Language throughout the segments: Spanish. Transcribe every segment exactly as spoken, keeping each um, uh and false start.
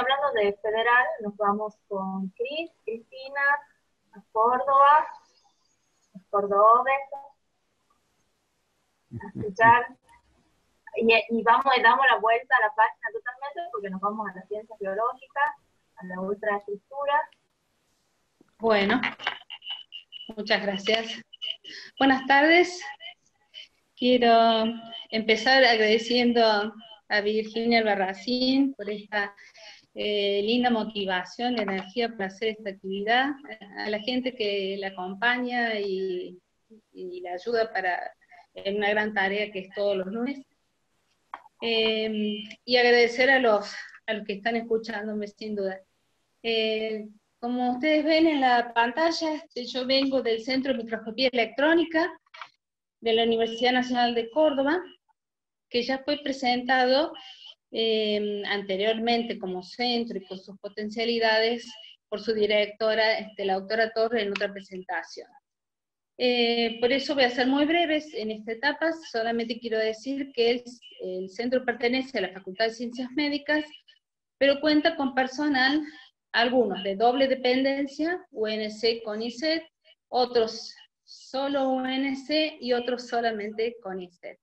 hablando de federal, nos vamos con Cris, Cristina, a Córdoba, los cordobeses, a escuchar. Y, y vamos y damos la vuelta a la página totalmente porque nos vamos a las ciencias biológicas, a la ultraestructura. Bueno, muchas gracias. Buenas tardes. Quiero empezar agradeciendo a Virginia Albarracín por esta eh, linda motivación, energía para hacer esta actividad, a la gente que la acompaña y, y la ayuda para en una gran tarea que es todos los lunes. Eh, y agradecer a los, a los que están escuchándome sin duda. Eh, como ustedes ven en la pantalla, yo vengo del Centro de Microscopía Electrónica de la Universidad Nacional de Córdoba, que ya fue presentado eh, anteriormente como centro y con sus potencialidades por su directora, este, la doctora Torre, en otra presentación. Eh, por eso voy a ser muy breves en esta etapa, solamente quiero decir que el, el centro pertenece a la Facultad de Ciencias Médicas, pero cuenta con personal, algunos de doble dependencia, U N C, CONICET, otros solo U N C y otros solamente CONICET.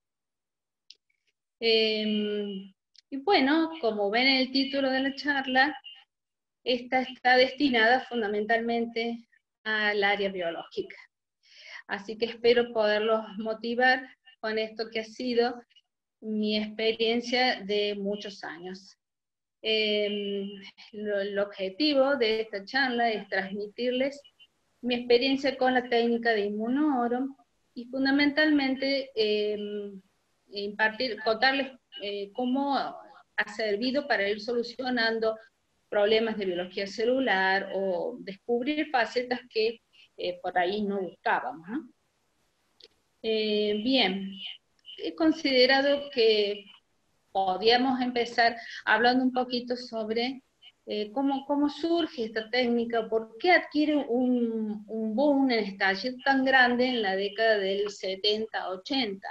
Eh, y bueno, como ven en el título de la charla, esta está destinada fundamentalmente al área biológica. Así que espero poderlos motivar con esto que ha sido mi experiencia de muchos años. Eh, lo, el objetivo de esta charla es transmitirles mi experiencia con la técnica de inmunooro y fundamentalmente eh, impartir, contarles eh, cómo ha servido para ir solucionando problemas de biología celular o descubrir facetas que eh, por ahí no buscábamos, ¿no? Eh, bien, he considerado que podíamos empezar hablando un poquito sobre eh, cómo, cómo surge esta técnica, por qué adquiere un, un boom, un estallido tan grande en la década del setenta ochenta.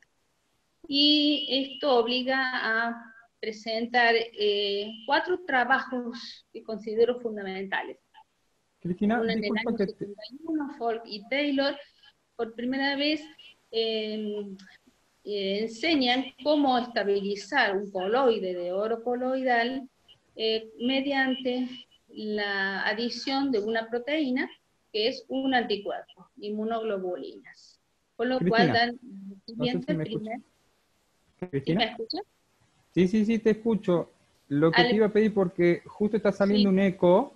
Y esto obliga a presentar eh, cuatro trabajos que considero fundamentales. Cristina, Uno en el disculpa año que te... setenta y uno, Folk y Taylor, por primera vez eh, eh, enseñan cómo estabilizar un coloide de oro coloidal eh, mediante la adición de una proteína que es un anticuerpo, inmunoglobulinas. Con lo Cristina, cual dan no sé siguiente si me primer... escuchas. ¿Sí ¿Cristina? me escucha? Sí, sí, sí, te escucho. Lo que te Ale, iba a pedir, porque justo está saliendo sí. un eco.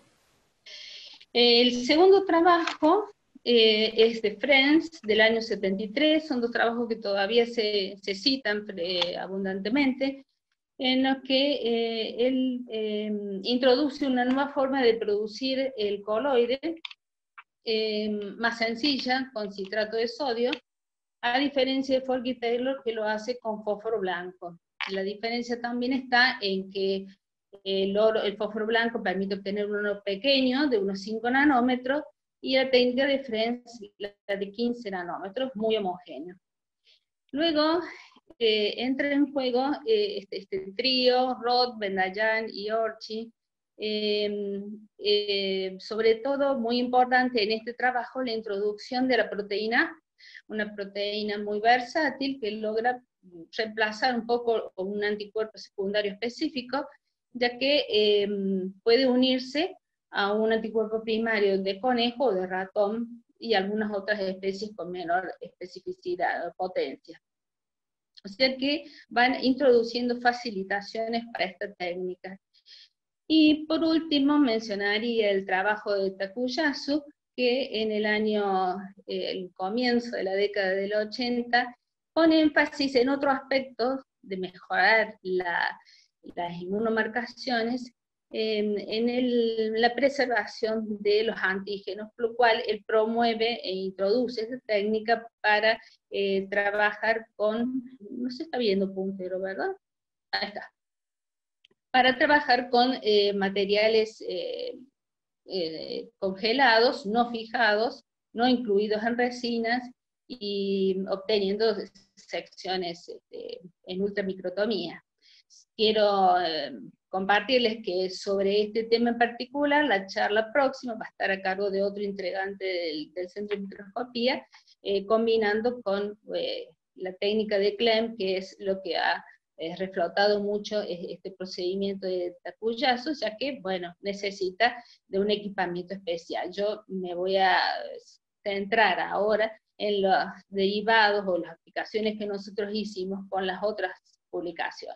El segundo trabajo eh, es de Friends, del año setenta y tres, son dos trabajos que todavía se, se citan eh, abundantemente, en los que eh, él eh, introduce una nueva forma de producir el coloide, eh, más sencilla, con citrato de sodio, a diferencia de Folk y Taylor, que lo hace con fósforo blanco. La diferencia también está en que el, oro, el fósforo blanco permite obtener un oro pequeño, de unos cinco nanómetros, y la técnica de Friends, la de quince nanómetros, muy homogéneo. Luego eh, entra en juego eh, este, este trío, Roth, Bendayan y Orchi, eh, eh, sobre todo muy importante en este trabajo la introducción de la proteína, una proteína muy versátil que logra reemplazar un poco un anticuerpo secundario específico, ya que eh, puede unirse a un anticuerpo primario de conejo o de ratón y algunas otras especies con menor especificidad o potencia. O sea que van introduciendo facilitaciones para esta técnica. Y por último mencionaría el trabajo de Takuyasu, que en el año, eh, el comienzo de la década del ochenta, pone énfasis en otros aspectos de mejorar la, las inmunomarcaciones, en, en el, la preservación de los antígenos, por lo cual él promueve e introduce esta técnica para eh, trabajar con, no se está viendo puntero, ¿verdad? Ahí está. Para trabajar con eh, materiales eh, eh, congelados, no fijados, no incluidos en resinas, y obteniendo secciones este, en ultramicrotomía. Quiero eh, compartirles que sobre este tema en particular, la charla próxima va a estar a cargo de otro integrante del, del Centro de Microscopía, eh, combinando con eh, la técnica de Klemm, que es lo que ha eh, reflotado mucho este procedimiento de tacuyazo, ya que, bueno, necesita de un equipamiento especial. Yo me voy a centrar ahora en los derivados o las aplicaciones que nosotros hicimos con las otras publicaciones.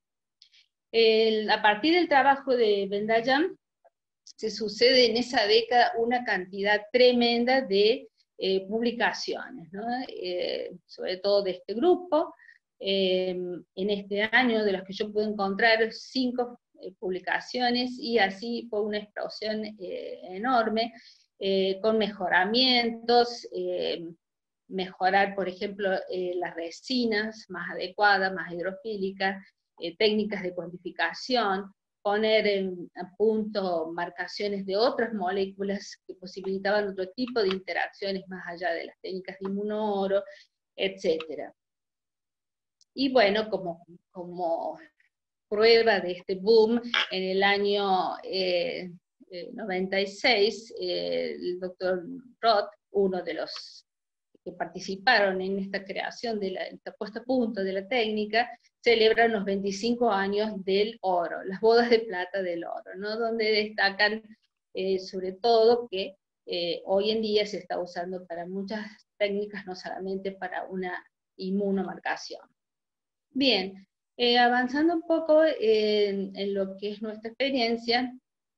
El, a partir del trabajo de Ben-Dayan, se sucede en esa década una cantidad tremenda de eh, publicaciones, ¿no? eh, sobre todo de este grupo. Eh, en este año, de las que yo pude encontrar, cinco eh, publicaciones, y así fue una explosión eh, enorme, eh, con mejoramientos, eh, mejorar, por ejemplo, eh, las resinas más adecuadas, más hidrofílicas, eh, técnicas de cuantificación, poner en, a punto marcaciones de otras moléculas que posibilitaban otro tipo de interacciones más allá de las técnicas de inmunoro, etcétera. Y bueno, como, como prueba de este boom, en el año eh, noventa y seis, eh, el doctor Roth, uno de los que participaron en esta creación, de la, esta puesta a punto de la técnica, celebran los veinticinco años del oro, las bodas de plata del oro, ¿no? Donde destacan eh, sobre todo que eh, hoy en día se está usando para muchas técnicas, no solamente para una inmunomarcación. Bien, eh, avanzando un poco en, en lo que es nuestra experiencia,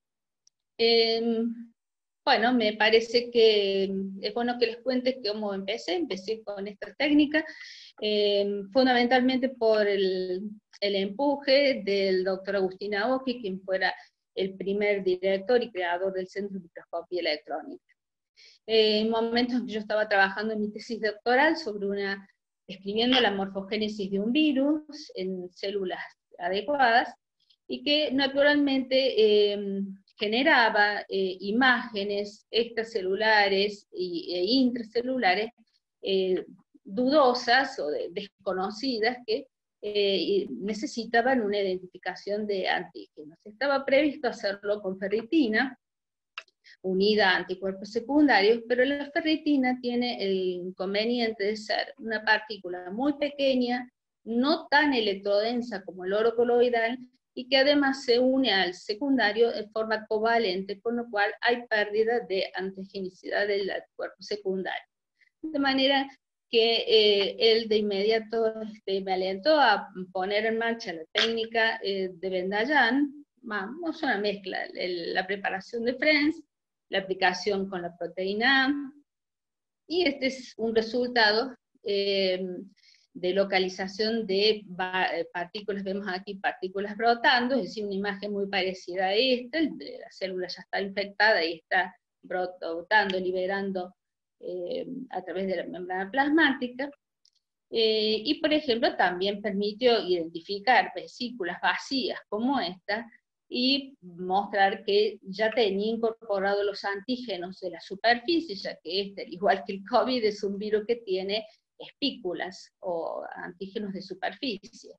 eh, bueno, me parece que es bueno que les cuente cómo empecé. Empecé con esta técnica, eh, fundamentalmente por el, el empuje del doctor Agustín Aoki, quien fuera el primer director y creador del Centro de Microscopía Electrónica. Eh, en momentos en que yo estaba trabajando en mi tesis doctoral sobre una, escribiendo la morfogénesis de un virus en células adecuadas, y que naturalmente eh, generaba eh, imágenes extracelulares y, e intracelulares eh, dudosas o de, desconocidas que eh, necesitaban una identificación de antígenos. Estaba previsto hacerlo con ferritina, unida a anticuerpos secundarios, pero la ferritina tiene el inconveniente de ser una partícula muy pequeña, no tan electrodensa como el oro coloidal, y que además se une al secundario de forma covalente, con lo cual hay pérdida de antigenicidad del cuerpo secundario. De manera que eh, él de inmediato este, me alentó a poner en marcha la técnica eh, de Ben-Dayan, vamos, una mezcla, el, la preparación de French, la aplicación con la proteína A, y este es un resultado eh, de localización de partículas, vemos aquí partículas brotando, es decir, una imagen muy parecida a esta, la célula ya está infectada y está brotando, liberando eh, a través de la membrana plasmática, eh, y por ejemplo también permitió identificar vesículas vacías como esta, y mostrar que ya tenía incorporado los antígenos de la superficie, ya que este, al igual que el COVID, es un virus que tiene espículas o antígenos de superficie.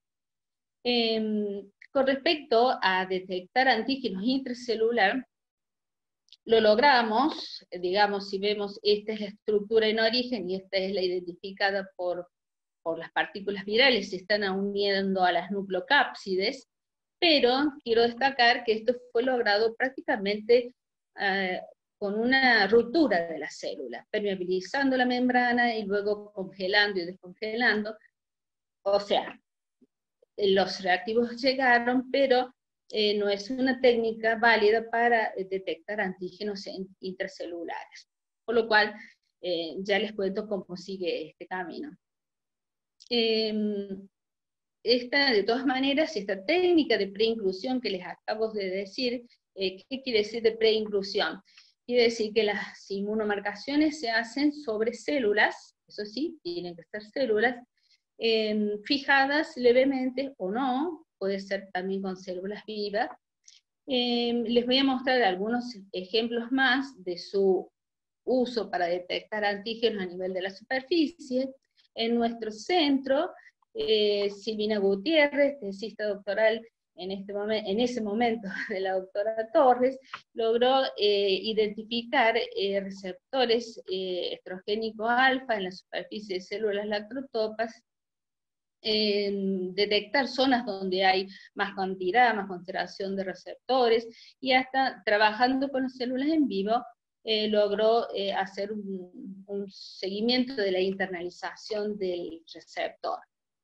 Eh, con respecto a detectar antígenos intracelular, lo logramos, digamos, si vemos, esta es la estructura en origen y esta es la identificada por, por las partículas virales, se están uniendo a las nucleocápsides, pero quiero destacar que esto fue logrado prácticamente eh, con una ruptura de la célula, permeabilizando la membrana y luego congelando y descongelando. O sea, los reactivos llegaron, pero eh, no es una técnica válida para detectar antígenos intracelulares. Por lo cual, eh, ya les cuento cómo sigue este camino. Eh, Esta, de todas maneras, esta técnica de preinclusión que les acabo de decir, eh, ¿qué quiere decir de preinclusión? Quiere decir que las inmunomarcaciones se hacen sobre células, eso sí, tienen que ser células, eh, fijadas levemente o no, puede ser también con células vivas. Eh, les voy a mostrar algunos ejemplos más de su uso para detectar antígenos a nivel de la superficie. En nuestro centro, Eh, Silvina Gutiérrez, tesista doctoral en, este momen, en ese momento de la doctora Torres, logró eh, identificar eh, receptores eh, estrogénico alfa en la superficie de células lactotropas, eh, detectar zonas donde hay más cantidad, más concentración de receptores, y hasta trabajando con las células en vivo, eh, logró eh, hacer un, un seguimiento de la internalización del receptor.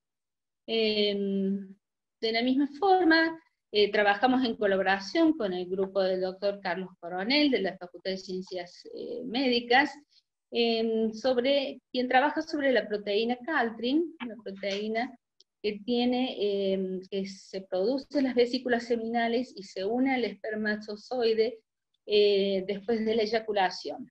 Eh, de la misma forma, eh, trabajamos en colaboración con el grupo del doctor Carlos Coronel, de la Facultad de Ciencias eh, Médicas, eh, sobre, quien trabaja sobre la proteína Caltrin, una proteína que, tiene, eh, que se produce en las vesículas seminales y se une al espermatozoide eh, después de la eyaculación.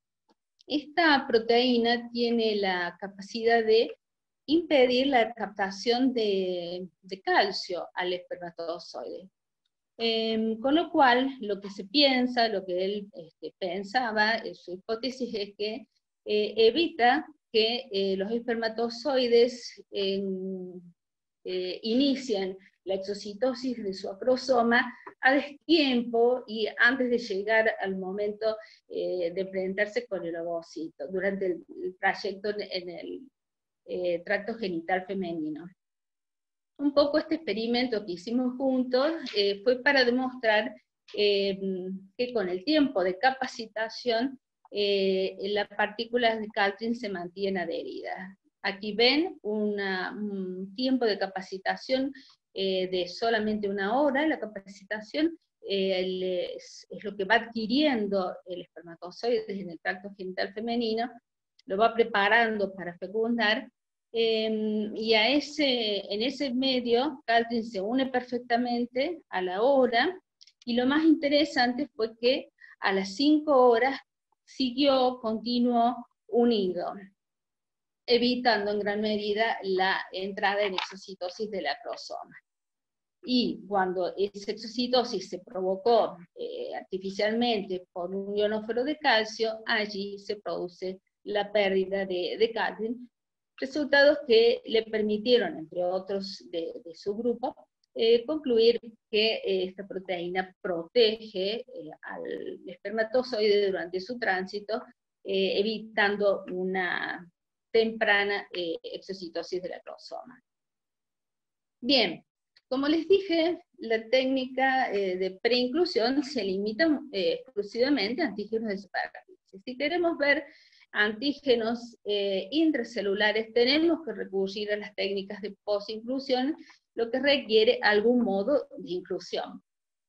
Esta proteína tiene la capacidad de impedir la captación de, de calcio al espermatozoide. Eh, con lo cual, lo que se piensa, lo que él este, pensaba, eh, su hipótesis es que eh, evita que eh, los espermatozoides eh, eh, inicien la exocitosis de su acrosoma a destiempo y antes de llegar al momento eh, de enfrentarse con el ovocito, durante el, el trayecto en, en el eh, tracto genital femenino. Un poco este experimento que hicimos juntos eh, fue para demostrar eh, que con el tiempo de capacitación eh, las partículas de Caltrin se mantienen adheridas. Aquí ven una, un tiempo de capacitación eh, de solamente una hora. La capacitación eh, es, es lo que va adquiriendo el espermatozoide en el tracto genital femenino, lo va preparando para fecundar. Eh, y a ese, en ese medio, Caltrin se une perfectamente a la hora, y lo más interesante fue que a las cinco horas siguió continuo unido, evitando en gran medida la entrada en exocitosis del acrosoma. Y cuando esa exocitosis se provocó eh, artificialmente por un ionóforo de calcio, allí se produce la pérdida de, de Caltrin, resultados que le permitieron, entre otros de, de su grupo, eh, concluir que eh, esta proteína protege eh, al espermatozoide durante su tránsito, eh, evitando una temprana eh, exocitosis del acrosoma. Bien, como les dije, la técnica eh, de preinclusión se limita eh, exclusivamente a antígenos de superficie. Si queremos ver antígenos eh, intracelulares, tenemos que recurrir a las técnicas de posinclusión, lo que requiere algún modo de inclusión.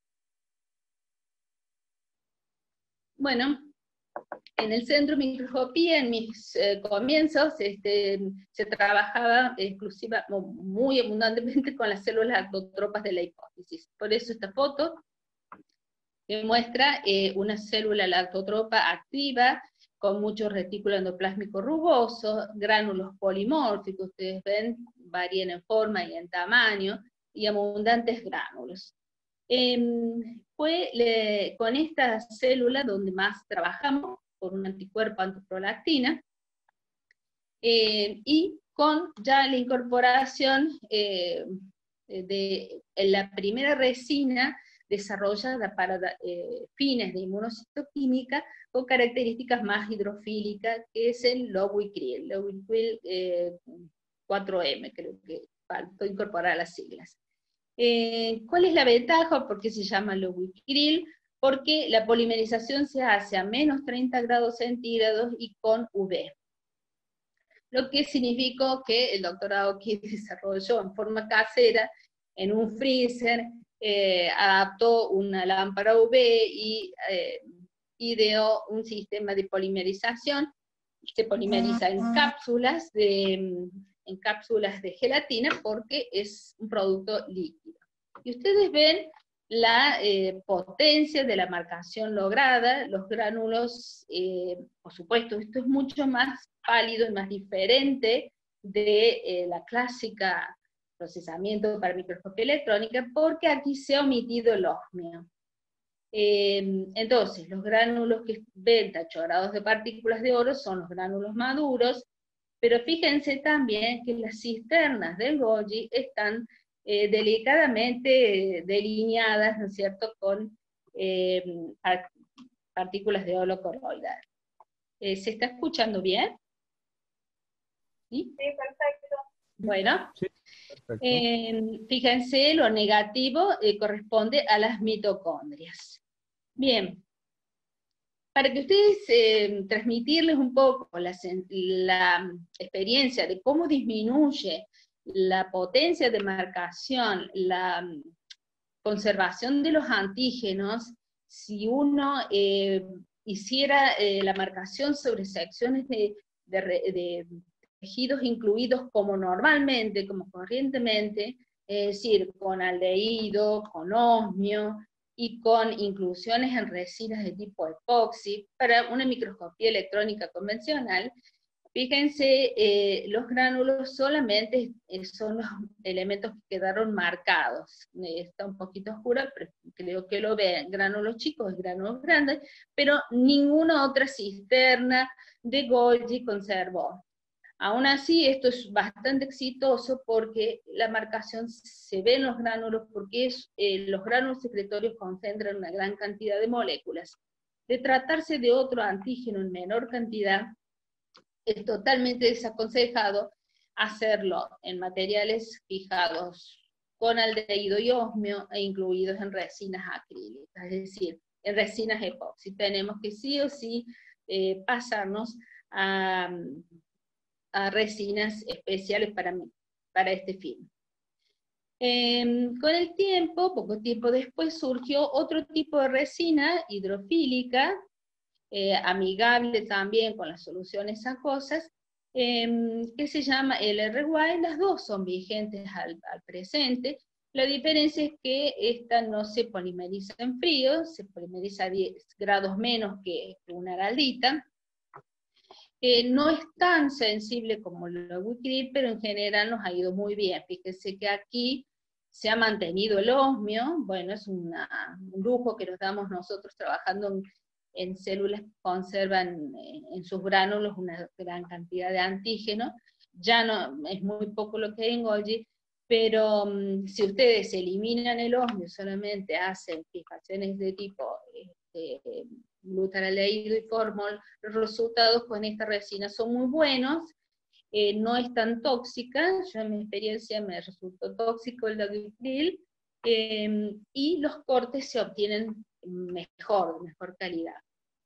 Bueno, en el centro de microscopía, en mis eh, comienzos, este, se trabajaba exclusiva, muy abundantemente con las células lactotropas de la hipófisis. Por eso esta foto que muestra eh, una célula lactotropa activa, con mucho retículo endoplásmico rugoso, gránulos polimórficos, ustedes ven, varían en forma y en tamaño, y abundantes gránulos. Eh, fue le, con esta célula donde más trabajamos, por un anticuerpo antiprolactina, eh, y con ya la incorporación eh, de la primera resina desarrollada para eh, fines de inmunocitoquímica con características más hidrofílicas, que es el Lowicril, Lowicril eh, cuatro eme, creo que faltó incorporar las siglas. Eh, ¿Cuál es la ventaja? ¿Por qué se llama Lowicril? Porque la polimerización se hace a menos treinta grados centígrados y con U V. Lo que significó que el doctor Aoki desarrolló en forma casera, en un freezer, eh, adaptó una lámpara U V y eh, ideó un sistema de polimerización. Se polimeriza en cápsulas de, en cápsulas de gelatina porque es un producto líquido. Y ustedes ven la eh, potencia de la marcación lograda, los gránulos, eh, por supuesto, esto es mucho más pálido y más diferente de eh, la clásica procesamiento para microscopía electrónica, porque aquí se ha omitido el osmio. Eh, entonces, los gránulos que ven tachorados de partículas de oro son los gránulos maduros, pero fíjense también que las cisternas del Golgi están eh, delicadamente delineadas, ¿no es cierto?, con eh, partículas de olo coroidal. Eh, ¿Se está escuchando bien? ¿Sí? Sí, perfecto. Bueno, Sí, perfecto. eh, fíjense, lo negativo eh, corresponde a las mitocondrias. Bien, para que ustedes, eh, transmitirles un poco la, la experiencia de cómo disminuye la potencia de marcación, la conservación de los antígenos, si uno eh, hiciera eh, la marcación sobre secciones de, de, de tejidos incluidos como normalmente, como corrientemente, es decir, con aldehído, con osmio, y con inclusiones en resinas de tipo epoxi, para una microscopía electrónica convencional, fíjense, eh, los gránulos solamente eh, son los elementos que quedaron marcados. Eh, está un poquito oscura, pero creo que lo ven, gránulos chicos y gránulos grandes, pero ninguna otra cisterna de Golgi conservó. Aún así, esto es bastante exitoso porque la marcación se ve en los gránulos, porque es, eh, los gránulos secretorios concentran una gran cantidad de moléculas. De tratarse de otro antígeno en menor cantidad, es totalmente desaconsejado hacerlo en materiales fijados con aldehído y osmio e incluidos en resinas acrílicas, es decir, en resinas epoxi. Tenemos que sí o sí eh, pasarnos a, a resinas especiales para, para este fin. Eh, con el tiempo, poco tiempo después, surgió otro tipo de resina hidrofílica, eh, amigable también con las soluciones acuosas, eh, que se llama L R Y. Las dos son vigentes al, al presente. La diferencia es que esta no se polimeriza en frío, se polimeriza a diez grados menos que una araldita. Eh, no es tan sensible como la Wicril, pero en general nos ha ido muy bien. Fíjense que aquí se ha mantenido el osmio, bueno, es una, un lujo que nos damos nosotros trabajando en, en células que conservan en, en sus gránulos una gran cantidad de antígenos. Ya no, es muy poco lo que hay en Golgi, pero um, si ustedes eliminan el osmio, solamente hacen fijaciones de tipo este, glutaraldehído y formol, los resultados con esta resina son muy buenos. Eh, no es tan tóxica, yo en mi experiencia me resultó tóxico el Daglipril, eh, y los cortes se obtienen mejor, de mejor calidad.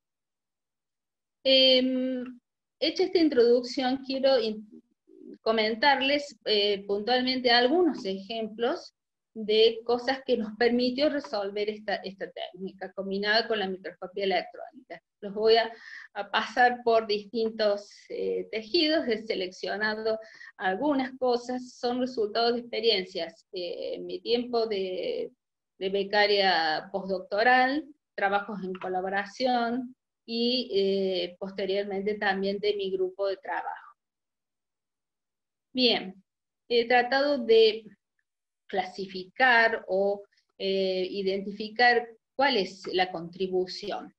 Eh, hecha esta introducción, quiero comentarles eh, puntualmente algunos ejemplos de cosas que nos permitió resolver esta, esta técnica, combinada con la microscopía electrónica. Los voy a, a pasar por distintos eh, tejidos, he seleccionado algunas cosas, son resultados de experiencias. Eh, en mi tiempo de, de becaria postdoctoral, trabajos en colaboración, y eh, posteriormente también de mi grupo de trabajo. Bien, he tratado de clasificar o eh, identificar cuál es la contribución.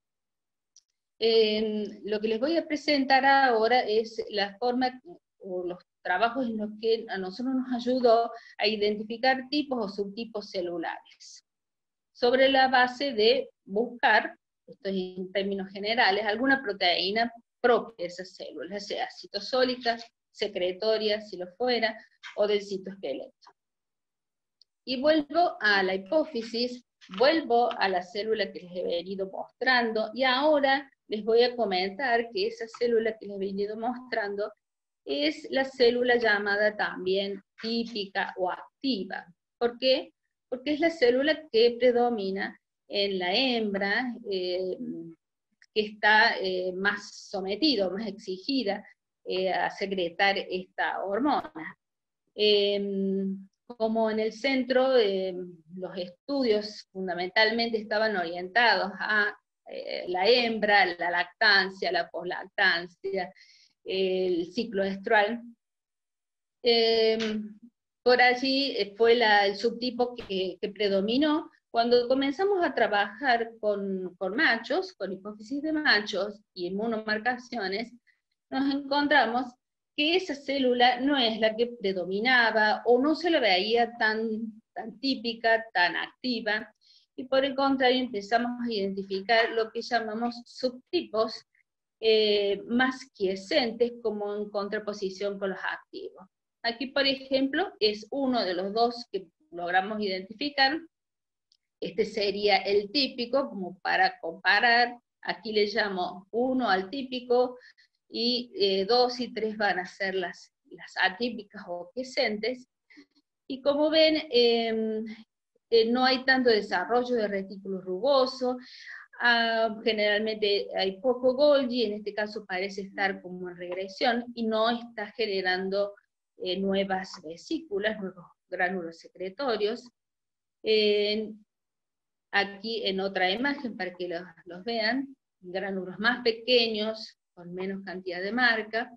Eh, lo que les voy a presentar ahora es la forma o los trabajos en los que a nosotros nos ayudó a identificar tipos o subtipos celulares, sobre la base de buscar, esto es en términos generales, alguna proteína propia de esas células, sea citosólica, secretoria, si lo fuera, o del citoesqueleto. Y vuelvo a la hipófisis, vuelvo a la célula que les he venido mostrando, y ahora les voy a comentar que esa célula que les he venido mostrando es la célula llamada también típica o activa. ¿Por qué? Porque es la célula que predomina en la hembra, eh, que está eh, más sometida, más exigida eh, a secretar esta hormona. Eh, como en el centro, eh, los estudios fundamentalmente estaban orientados a eh, la hembra, la lactancia, la poslactancia, el ciclo menstrual. Eh, por allí fue la, el subtipo que, que predominó. Cuando comenzamos a trabajar con, con machos, con hipófisis de machos y inmunomarcaciones, nos encontramos que esa célula no es la que predominaba o no se la veía tan, tan típica, tan activa, y por el contrario empezamos a identificar lo que llamamos subtipos eh, más quiescentes, como en contraposición con los activos. Aquí, por ejemplo, es uno de los dos que logramos identificar. Este sería el típico, como para comparar. Aquí le llamo uno al típico, y eh, dos y tres van a ser las, las atípicas o quiescentes. Y como ven, eh, eh, no hay tanto desarrollo de retículo rugoso, uh, generalmente hay poco Golgi, en este caso parece estar como en regresión, y no está generando eh, nuevas vesículas, nuevos gránulos secretorios. Eh, aquí en otra imagen, para que los, los vean, gránulos más pequeños, con menos cantidad de marca,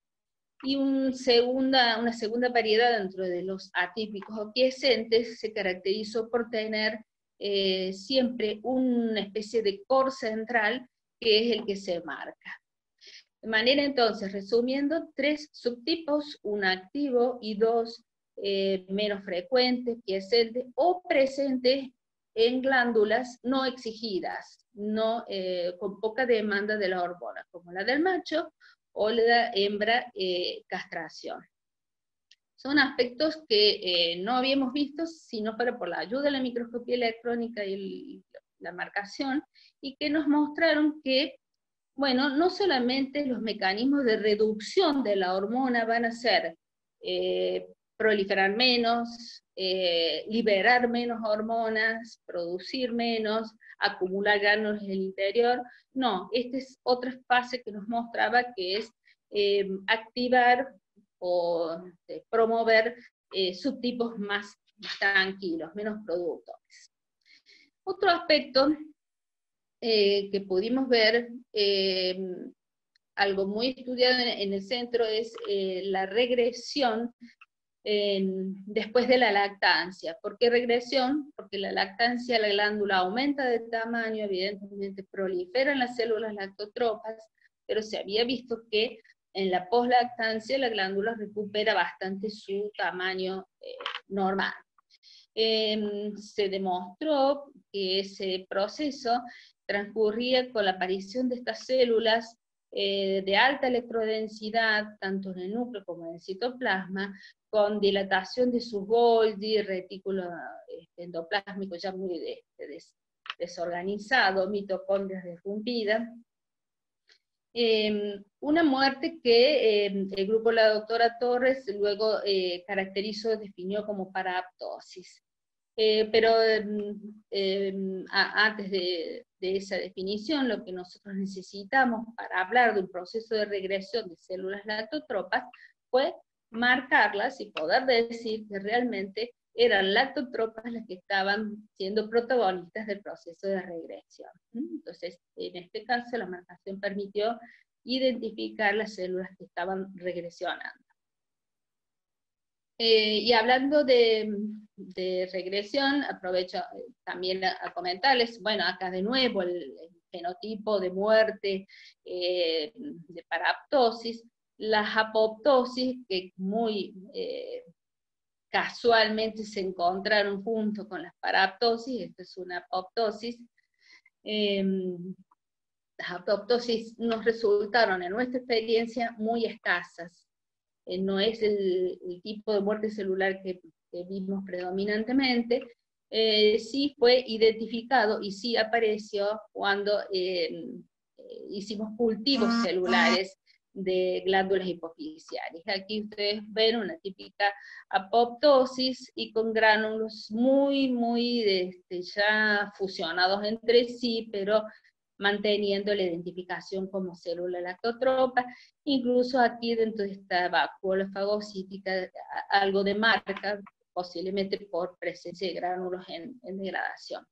y un segunda, una segunda variedad dentro de los atípicos o quiescentes se caracterizó por tener eh, siempre una especie de core central que es el que se marca. De manera entonces, resumiendo, tres subtipos, un activo y dos eh, menos frecuentes, quiescentes o presentes en glándulas no exigidas, no, eh, con poca demanda de la hormona, como la del macho o la hembra eh, castración. Son aspectos que eh, no habíamos visto, sino para por la ayuda de la microscopía electrónica y el, la marcación, y que nos mostraron que, bueno, no solamente los mecanismos de reducción de la hormona van a ser eh, proliferar menos, eh, liberar menos hormonas, producir menos, acumular gránulos en el interior. No, esta es otra fase que nos mostraba, que es eh, activar o eh, promover eh, subtipos más, más tranquilos, menos productores. Otro aspecto eh, que pudimos ver, eh, algo muy estudiado en, en el centro, es eh, la regresión En, después de la lactancia. ¿Por qué regresión? Porque la lactancia, la glándula aumenta de tamaño, evidentemente proliferan las células lactotropas, pero se había visto que en la poslactancia la glándula recupera bastante su tamaño eh, normal. Eh, se demostró que ese proceso transcurría con la aparición de estas células eh, de alta electrodensidad, tanto en el núcleo como en el citoplasma, con dilatación de sus Golgi, retículo endoplásmico ya muy de, de des, desorganizado, mitocondrias derrumpidas. Eh, una muerte que eh, el grupo de la doctora Torres luego eh, caracterizó, definió como paraptosis. Eh, pero eh, a, antes de, de esa definición, lo que nosotros necesitamos para hablar de un proceso de regresión de células lactotropas fue marcarlas y poder decir que realmente eran lactotropas las que estaban siendo protagonistas del proceso de regresión. Entonces, en este caso, la marcación permitió identificar las células que estaban regresionando. Eh, y hablando de, de regresión, aprovecho también a, a comentarles, bueno, acá de nuevo el, el fenotipo de muerte, eh, de paraptosis, la apoptosis, que muy eh, casualmente se encontraron junto con las paraptosis, esta es una apoptosis. Eh, las apoptosis nos resultaron en nuestra experiencia muy escasas. Eh, no es el, el tipo de muerte celular que, que vimos predominantemente, eh, sí fue identificado y sí apareció cuando eh, eh, hicimos cultivos celulares de glándulas hipofisiales. Aquí ustedes ven una típica apoptosis y con gránulos muy, muy este, ya fusionados entre sí, pero manteniendo la identificación como célula lactotropa. Incluso aquí dentro de esta vacuola fagocítica algo de marca, posiblemente por presencia de gránulos en, en degradación.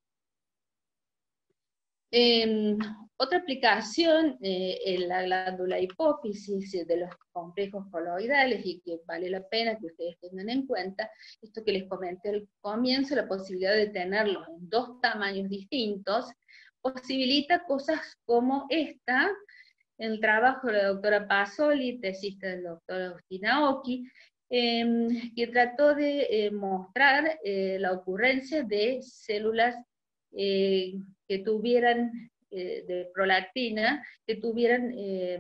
Eh, otra aplicación eh, en la glándula hipófisis de los complejos coloidales, y que vale la pena que ustedes tengan en cuenta, esto que les comenté al comienzo, la posibilidad de tenerlos en dos tamaños distintos, posibilita cosas como esta, el trabajo de la doctora Pasoli, tesista del doctor Agustín Aoki, eh, que trató de eh, mostrar eh, la ocurrencia de células eh, que tuvieran, eh, de prolactina, que tuvieran eh,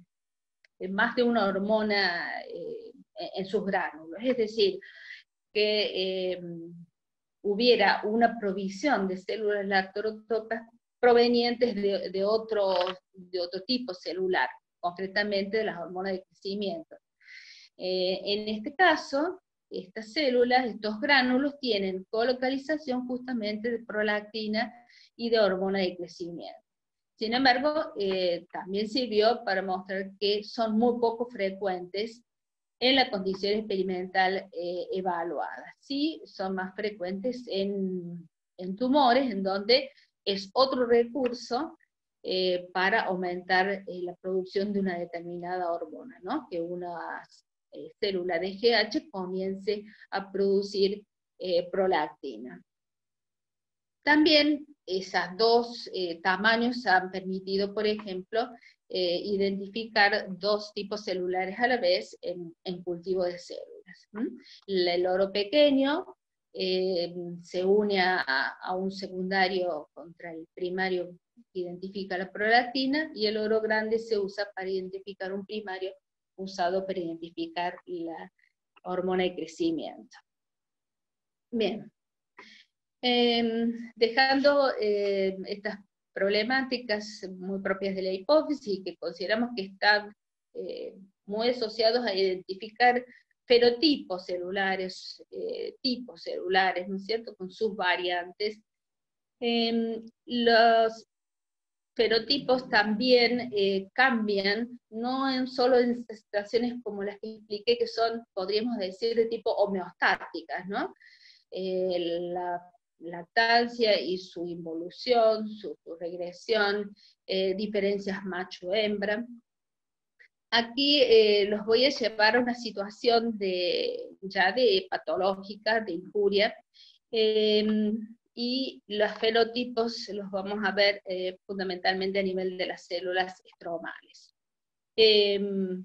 más de una hormona eh, en sus gránulos, es decir, que eh, hubiera una provisión de células lactorótopas provenientes de, de, otro, de otro tipo celular, concretamente de las hormonas de crecimiento. Eh, en este caso, estas células, estos gránulos, tienen colocalización justamente de prolactina y de hormona de crecimiento. Sin embargo, eh, también sirvió para mostrar que son muy poco frecuentes en la condición experimental eh, evaluada. Sí, son más frecuentes en, en tumores, en donde es otro recurso eh, para aumentar eh, la producción de una determinada hormona, ¿no? Que una eh, célula de G H comience a producir eh, prolactina. También esos dos eh, tamaños han permitido, por ejemplo, eh, identificar dos tipos celulares a la vez en, en cultivo de células. ¿Mm? El oro pequeño eh, se une a, a un secundario contra el primario que identifica la prolactina, y el oro grande se usa para identificar un primario usado para identificar la hormona de crecimiento. Bien. Eh, dejando eh, estas problemáticas muy propias de la hipófisis y que consideramos que están eh, muy asociados a identificar fenotipos celulares, eh, tipos celulares, ¿no es cierto?, con sus variantes. Eh, los fenotipos también eh, cambian, no en solo en situaciones como las que expliqué, que son, podríamos decir, de tipo homeostáticas, ¿no? Eh, la lactancia y su involución, su, su regresión, eh, diferencias macho-hembra. Aquí eh, los voy a llevar a una situación de, ya de patológica, de injuria, eh, y los fenotipos los vamos a ver eh, fundamentalmente a nivel de las células estromales. Eh,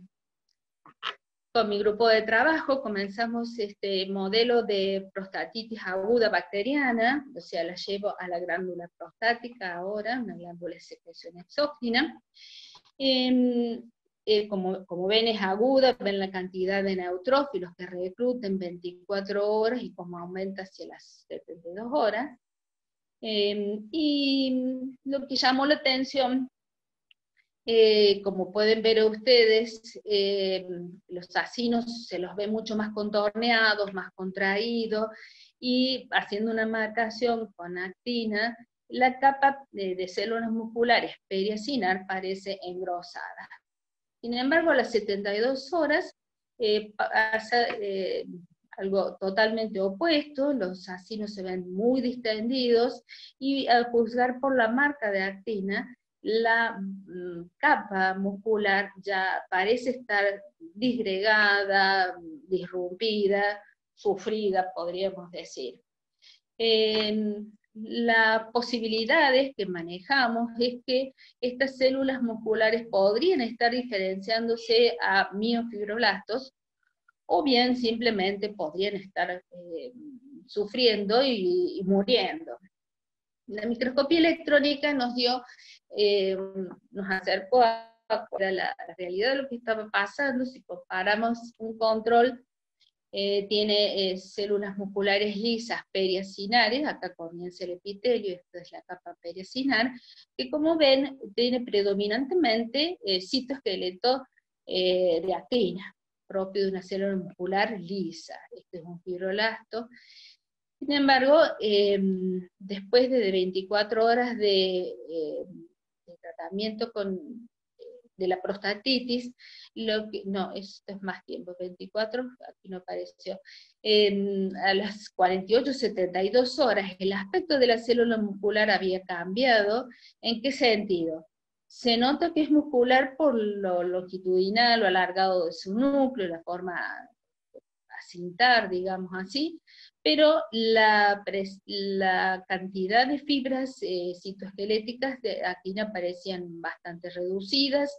Con mi grupo de trabajo comenzamos este modelo de prostatitis aguda bacteriana, o sea, la llevo a la glándula prostática ahora, una glándula de secreción exógena. Eh, eh, como, como ven es aguda, ven la cantidad de neutrófilos que recluta en veinticuatro horas y cómo aumenta hacia las setenta y dos horas. Eh, y lo que llamó la atención, Eh, como pueden ver ustedes, eh, los acinos se los ve mucho más contorneados, más contraídos, y haciendo una marcación con actina, la capa de, de células musculares periacinar parece engrosada. Sin embargo, a las setenta y dos horas eh, pasa eh, algo totalmente opuesto, los acinos se ven muy distendidos, y al juzgar por la marca de actina, la mm, capa muscular ya parece estar disgregada, disrumpida, sufrida, podríamos decir. Eh, las posibilidades que manejamos es que estas células musculares podrían estar diferenciándose a miofibroblastos, o bien simplemente podrían estar eh, sufriendo y, y muriendo. La microscopía electrónica nos dio, eh, nos acercó a, a la, la realidad de lo que estaba pasando. Si comparamos un control, eh, tiene eh, células musculares lisas periacinares, acá comienza el epitelio, esta es la capa periacinar, que como ven, tiene predominantemente eh, citoesqueleto eh, de actina, propio de una célula muscular lisa. Este es un fibroblasto. Sin embargo, eh, después de veinticuatro horas de, eh, de tratamiento con, de la prostatitis, lo que, no, esto es más tiempo, veinticuatro, aquí no apareció, eh, a las cuarenta y ocho, setenta y dos horas, el aspecto de la célula muscular había cambiado. ¿En qué sentido? Se nota que es muscular por lo longitudinal o alargado de su núcleo, la forma acintar, digamos así, pero la, la cantidad de fibras eh, citoesqueléticas de actina parecían bastante reducidas,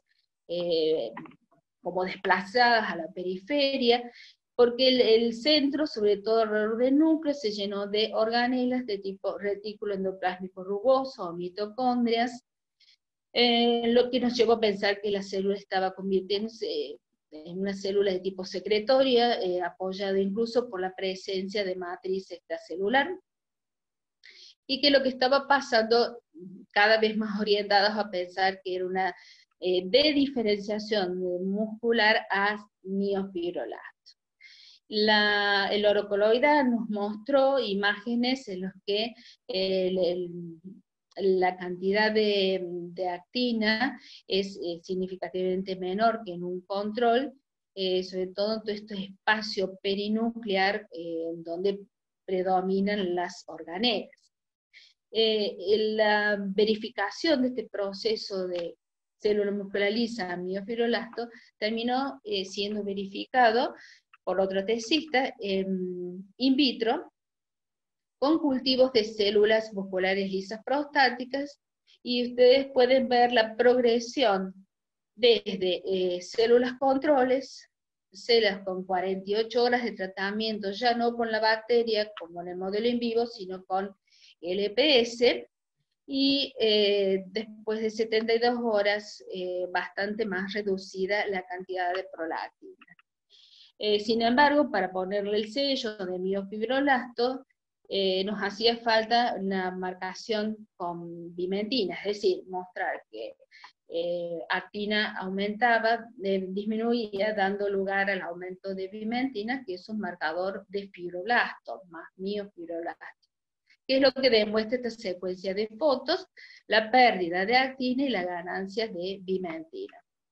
eh, como desplazadas a la periferia, porque el, el centro, sobre todo alrededor del núcleo, se llenó de organelas de tipo retículo endoplásmico rugoso o mitocondrias, eh, lo que nos llevó a pensar que la célula estaba convirtiéndose en una célula de tipo secretoria, eh, apoyada incluso por la presencia de matriz extracelular, y que lo que estaba pasando, cada vez más orientados a pensar que era una eh, de diferenciación muscular a miofibrolasto. La, el orocoloida nos mostró imágenes en las que el, el, la cantidad de, de actina es eh, significativamente menor que en un control, eh, sobre todo en todo este espacio perinuclear eh, donde predominan las organelas. Eh, la verificación de este proceso de célula muscular lisa a miofibrolasto terminó eh, siendo verificado por otro tesista eh, in vitro, con cultivos de células musculares lisas prostáticas, y ustedes pueden ver la progresión desde eh, células controles, células con cuarenta y ocho horas de tratamiento, ya no con la bacteria como en el modelo in vivo, sino con L P S, y eh, después de setenta y dos horas, eh, bastante más reducida la cantidad de prolactina. Eh, sin embargo, para ponerle el sello de miofibrolasto, eh, nos hacía falta una marcación con vimentina, es decir, mostrar que eh, actina aumentaba, eh, disminuía, dando lugar al aumento de vimentina, que es un marcador de fibroblasto, más miofibrolasto. ¿Qué es lo que demuestra esta secuencia de fotos? La pérdida de actina y la ganancia de vimentina.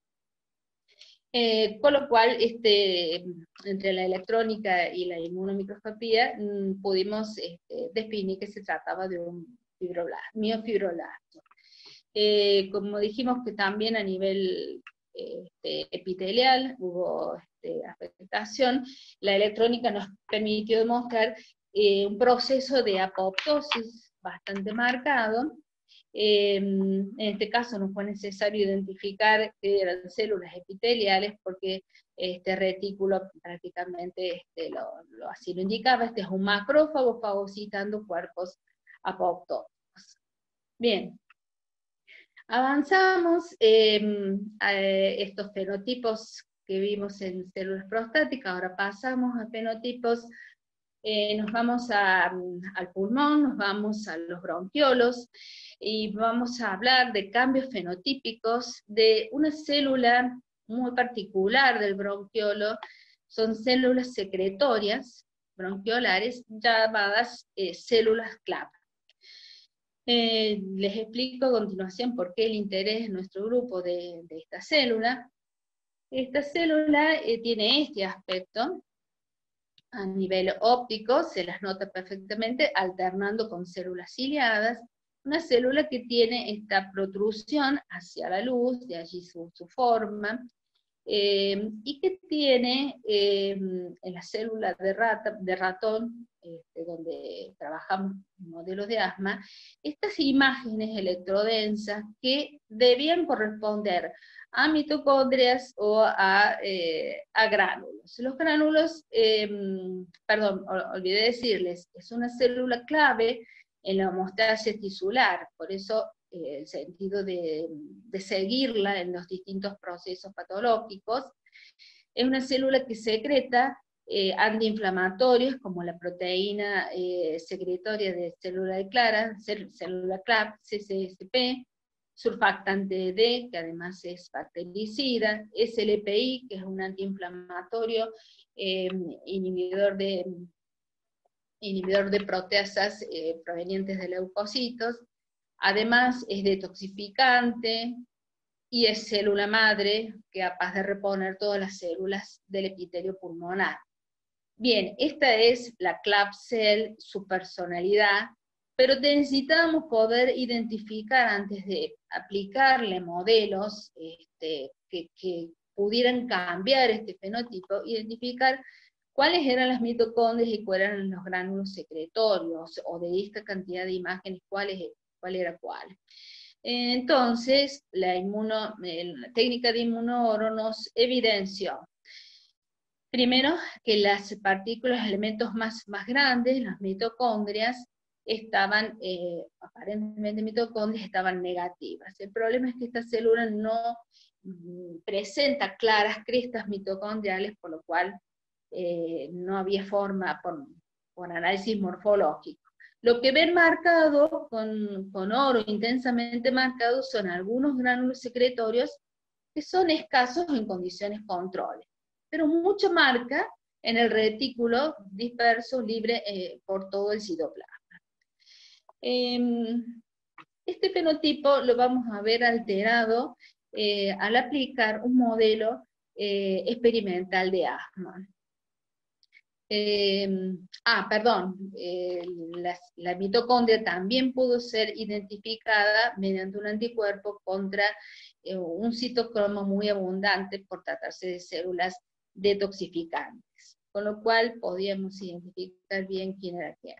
Eh, con lo cual, este, entre la electrónica y la inmunomicroscopía, mmm, pudimos este, definir que se trataba de un fibroblasto, miofibrolasto. Eh, como dijimos que también a nivel este, epitelial hubo este, afectación, la electrónica nos permitió demostrar eh, un proceso de apoptosis bastante marcado. Eh, en este caso no fue necesario identificar que eran células epiteliales, porque este retículo prácticamente este, lo, lo, así lo indicaba. Este es un macrófago fagocitando cuerpos apoptóticos. Bien. Avanzamos eh, a estos fenotipos que vimos en células prostáticas, ahora pasamos a fenotipos, eh, nos vamos a, al pulmón, nos vamos a los bronquiolos, y vamos a hablar de cambios fenotípicos de una célula muy particular del bronquiolo. Son células secretorias bronquiolares llamadas eh, células CLAP. Eh, les explico a continuación por qué el interés en nuestro grupo de, de esta célula. Esta célula eh, tiene este aspecto. A nivel óptico se las nota perfectamente alternando con células ciliadas. Una célula que tiene esta protrusión hacia la luz, de allí su, su forma, eh, y que tiene eh, en la célula de, rata, de ratón, este, donde trabajamos modelos de asma, estas imágenes electrodensas que debían corresponder a mitocondrias o a, eh, a gránulos. Los gránulos, eh, perdón, olvidé decirles, es una célula clave en la homeostasis tisular, por eso eh, el sentido de, de seguirla en los distintos procesos patológicos. Es una célula que secreta eh, antiinflamatorios, como la proteína eh, secretoria de célula de clara, célula CLAP, C C S P, surfactante D, que además es bactericida, S L P I, que es un antiinflamatorio, eh, inhibidor de inhibidor de proteasas eh, provenientes de leucocitos. Además es detoxificante y es célula madre, que es capaz de reponer todas las células del epitelio pulmonar. Bien, esta es la CLAP-Cell, su personalidad, pero necesitamos poder identificar, antes de aplicarle modelos este, que, que pudieran cambiar este fenotipo, identificar cuáles eran las mitocondrias y cuáles eran los gránulos secretorios, o de esta cantidad de imágenes, cuál, es, cuál era cuál. Entonces, la, inmuno, la técnica de inmunooro nos evidenció, primero, que las partículas, elementos más, más grandes, las mitocondrias, estaban, eh, aparentemente mitocondrias, estaban negativas. El problema es que esta célula no mm, presenta claras crestas mitocondriales, por lo cual eh, no había forma, por, por análisis morfológico. Lo que ven marcado, con, con oro intensamente marcado, son algunos gránulos secretorios que son escasos en condiciones control, pero mucho marca en el retículo disperso libre eh, por todo el citoplasma. Eh, este fenotipo lo vamos a ver alterado eh, al aplicar un modelo eh, experimental de asma. Eh, ah, perdón, eh, la, la mitocondria también pudo ser identificada mediante un anticuerpo contra eh, un citocromo muy abundante por tratarse de células detoxificantes, con lo cual podíamos identificar bien quién era quién.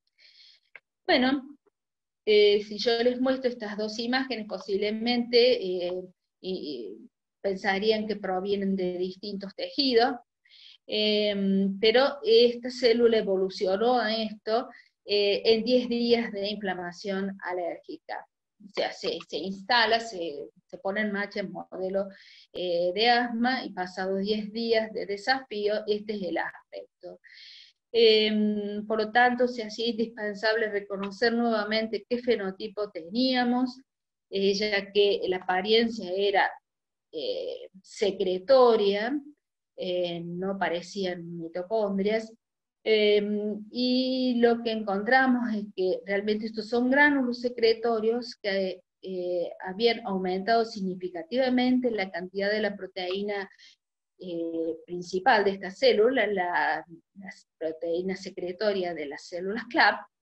Bueno, eh, si yo les muestro estas dos imágenes, posiblemente eh, y, pensarían que provienen de distintos tejidos, Eh, pero esta célula evolucionó a esto eh, en diez días de inflamación alérgica. O sea, se, se instala, se, se pone en marcha el modelo eh, de asma, y pasados diez días de desafío, este es el aspecto. Eh, por lo tanto, se hacía indispensable reconocer nuevamente qué fenotipo teníamos, eh, ya que la apariencia era eh, secretoria, Eh, no parecían mitocondrias, eh, y lo que encontramos es que realmente estos son gránulos secretorios que eh, habían aumentado significativamente la cantidad de la proteína eh, principal de esta célula, la, la proteína secretoria de las células C L A P.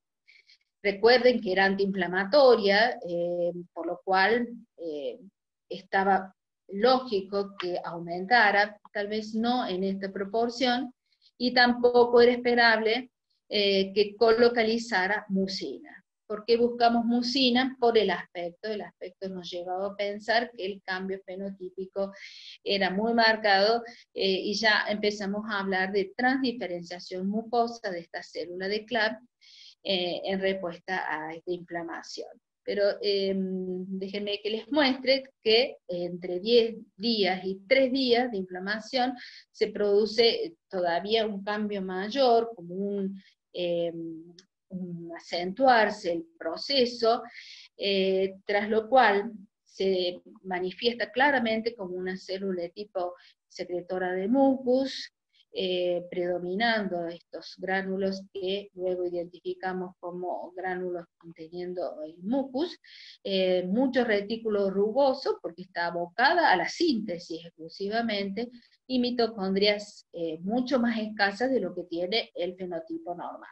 Recuerden que era antiinflamatoria, eh, por lo cual eh, estaba lógico que aumentara, tal vez no en esta proporción, y tampoco era esperable eh, que colocalizara mucina. ¿Por qué buscamos mucina? Por el aspecto. El aspecto nos llevaba a pensar que el cambio fenotípico era muy marcado, eh, y ya empezamos a hablar de transdiferenciación mucosa de esta célula de C L A P eh, en respuesta a esta inflamación. Pero eh, déjenme que les muestre que entre diez días y tres días de inflamación se produce todavía un cambio mayor, como un, eh, un acentuarse el proceso, eh, tras lo cual se manifiesta claramente como una célula de tipo secretora de mucus, Eh, predominando estos gránulos que luego identificamos como gránulos conteniendo el mucus, eh, mucho retículo rugoso, porque está abocada a la síntesis exclusivamente, y mitocondrias eh, mucho más escasas de lo que tiene el fenotipo normal.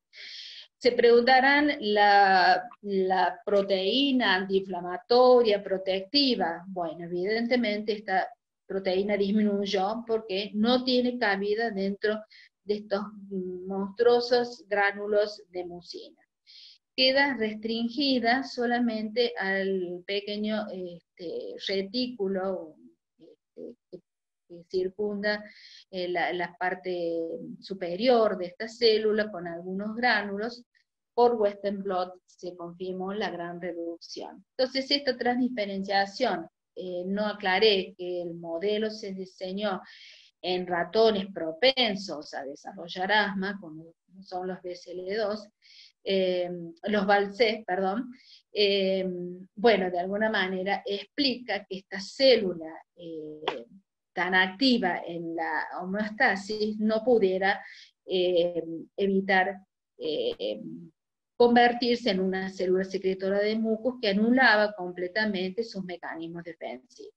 Se preguntarán, la, la proteína antiinflamatoria protectiva, bueno, evidentemente esta proteína disminuyó porque no tiene cabida dentro de estos monstruosos gránulos de mucina. Queda restringida solamente al pequeño este, retículo este, que, que circunda eh, la, la parte superior de esta célula con algunos gránulos. Por Western blot se confirmó la gran reducción. Entonces esta transdiferenciación, Eh, no aclaré que el modelo se diseñó en ratones propensos a desarrollar asma, como son los B C L dos, eh, los B A L C, perdón, eh, bueno, de alguna manera explica que esta célula eh, tan activa en la homeostasis no pudiera eh, evitar eh, convertirse en una célula secretora de mucus que anulaba completamente sus mecanismos defensivos.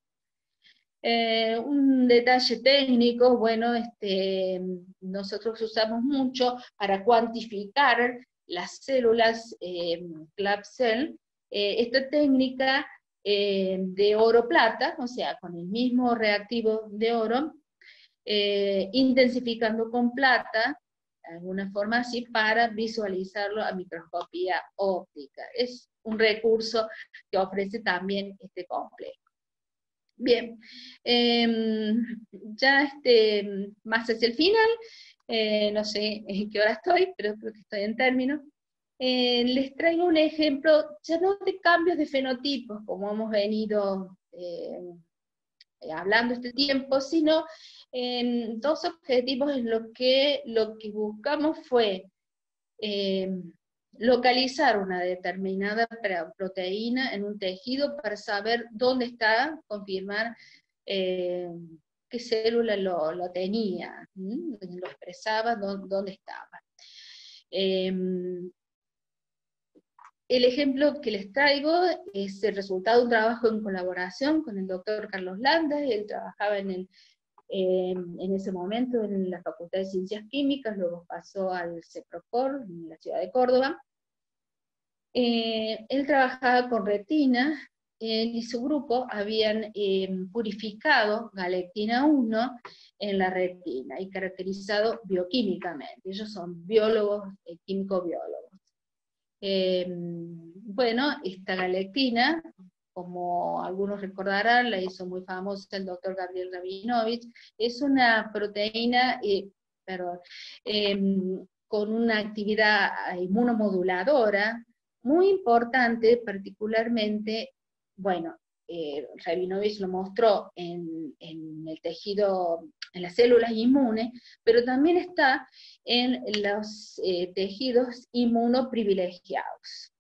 Eh, un detalle técnico, bueno, este, nosotros usamos mucho para cuantificar las células eh, C L A P cell, eh, esta técnica eh, de oro-plata, o sea, con el mismo reactivo de oro, eh, intensificando con plata, de alguna forma así, para visualizarlo a microscopía óptica. Es un recurso que ofrece también este complejo. Bien, eh, ya este, más hacia el final, eh, no sé en qué hora estoy, pero creo que estoy en término. Eh, les traigo un ejemplo, ya no de cambios de fenotipos, como hemos venido eh, hablando este tiempo, sino en dos objetivos en los que lo que buscamos fue eh, localizar una determinada proteína en un tejido para saber dónde está, confirmar eh, qué célula lo, lo tenía, ¿m? lo expresaba, dónde, dónde estaba. Eh, el ejemplo que les traigo es el resultado de un trabajo en colaboración con el doctor Carlos Landa. Él trabajaba en, el, eh, en ese momento en la Facultad de Ciencias Químicas, luego pasó al CEPROCOR, en la ciudad de Córdoba. Eh, él trabajaba con retina, él y su grupo habían eh, purificado galectina uno en la retina y caracterizado bioquímicamente. Ellos son biólogos, eh, químico-biólogos. Eh, bueno, esta galectina, como algunos recordarán, la hizo muy famosa el doctor Gabriel Rabinovich, es una proteína, eh, perdón, eh, con una actividad inmunomoduladora muy importante, particularmente, bueno, eh, Rabinovich lo mostró en, en el tejido, en las células inmunes, pero también está en los eh, tejidos inmunoprivilegiados.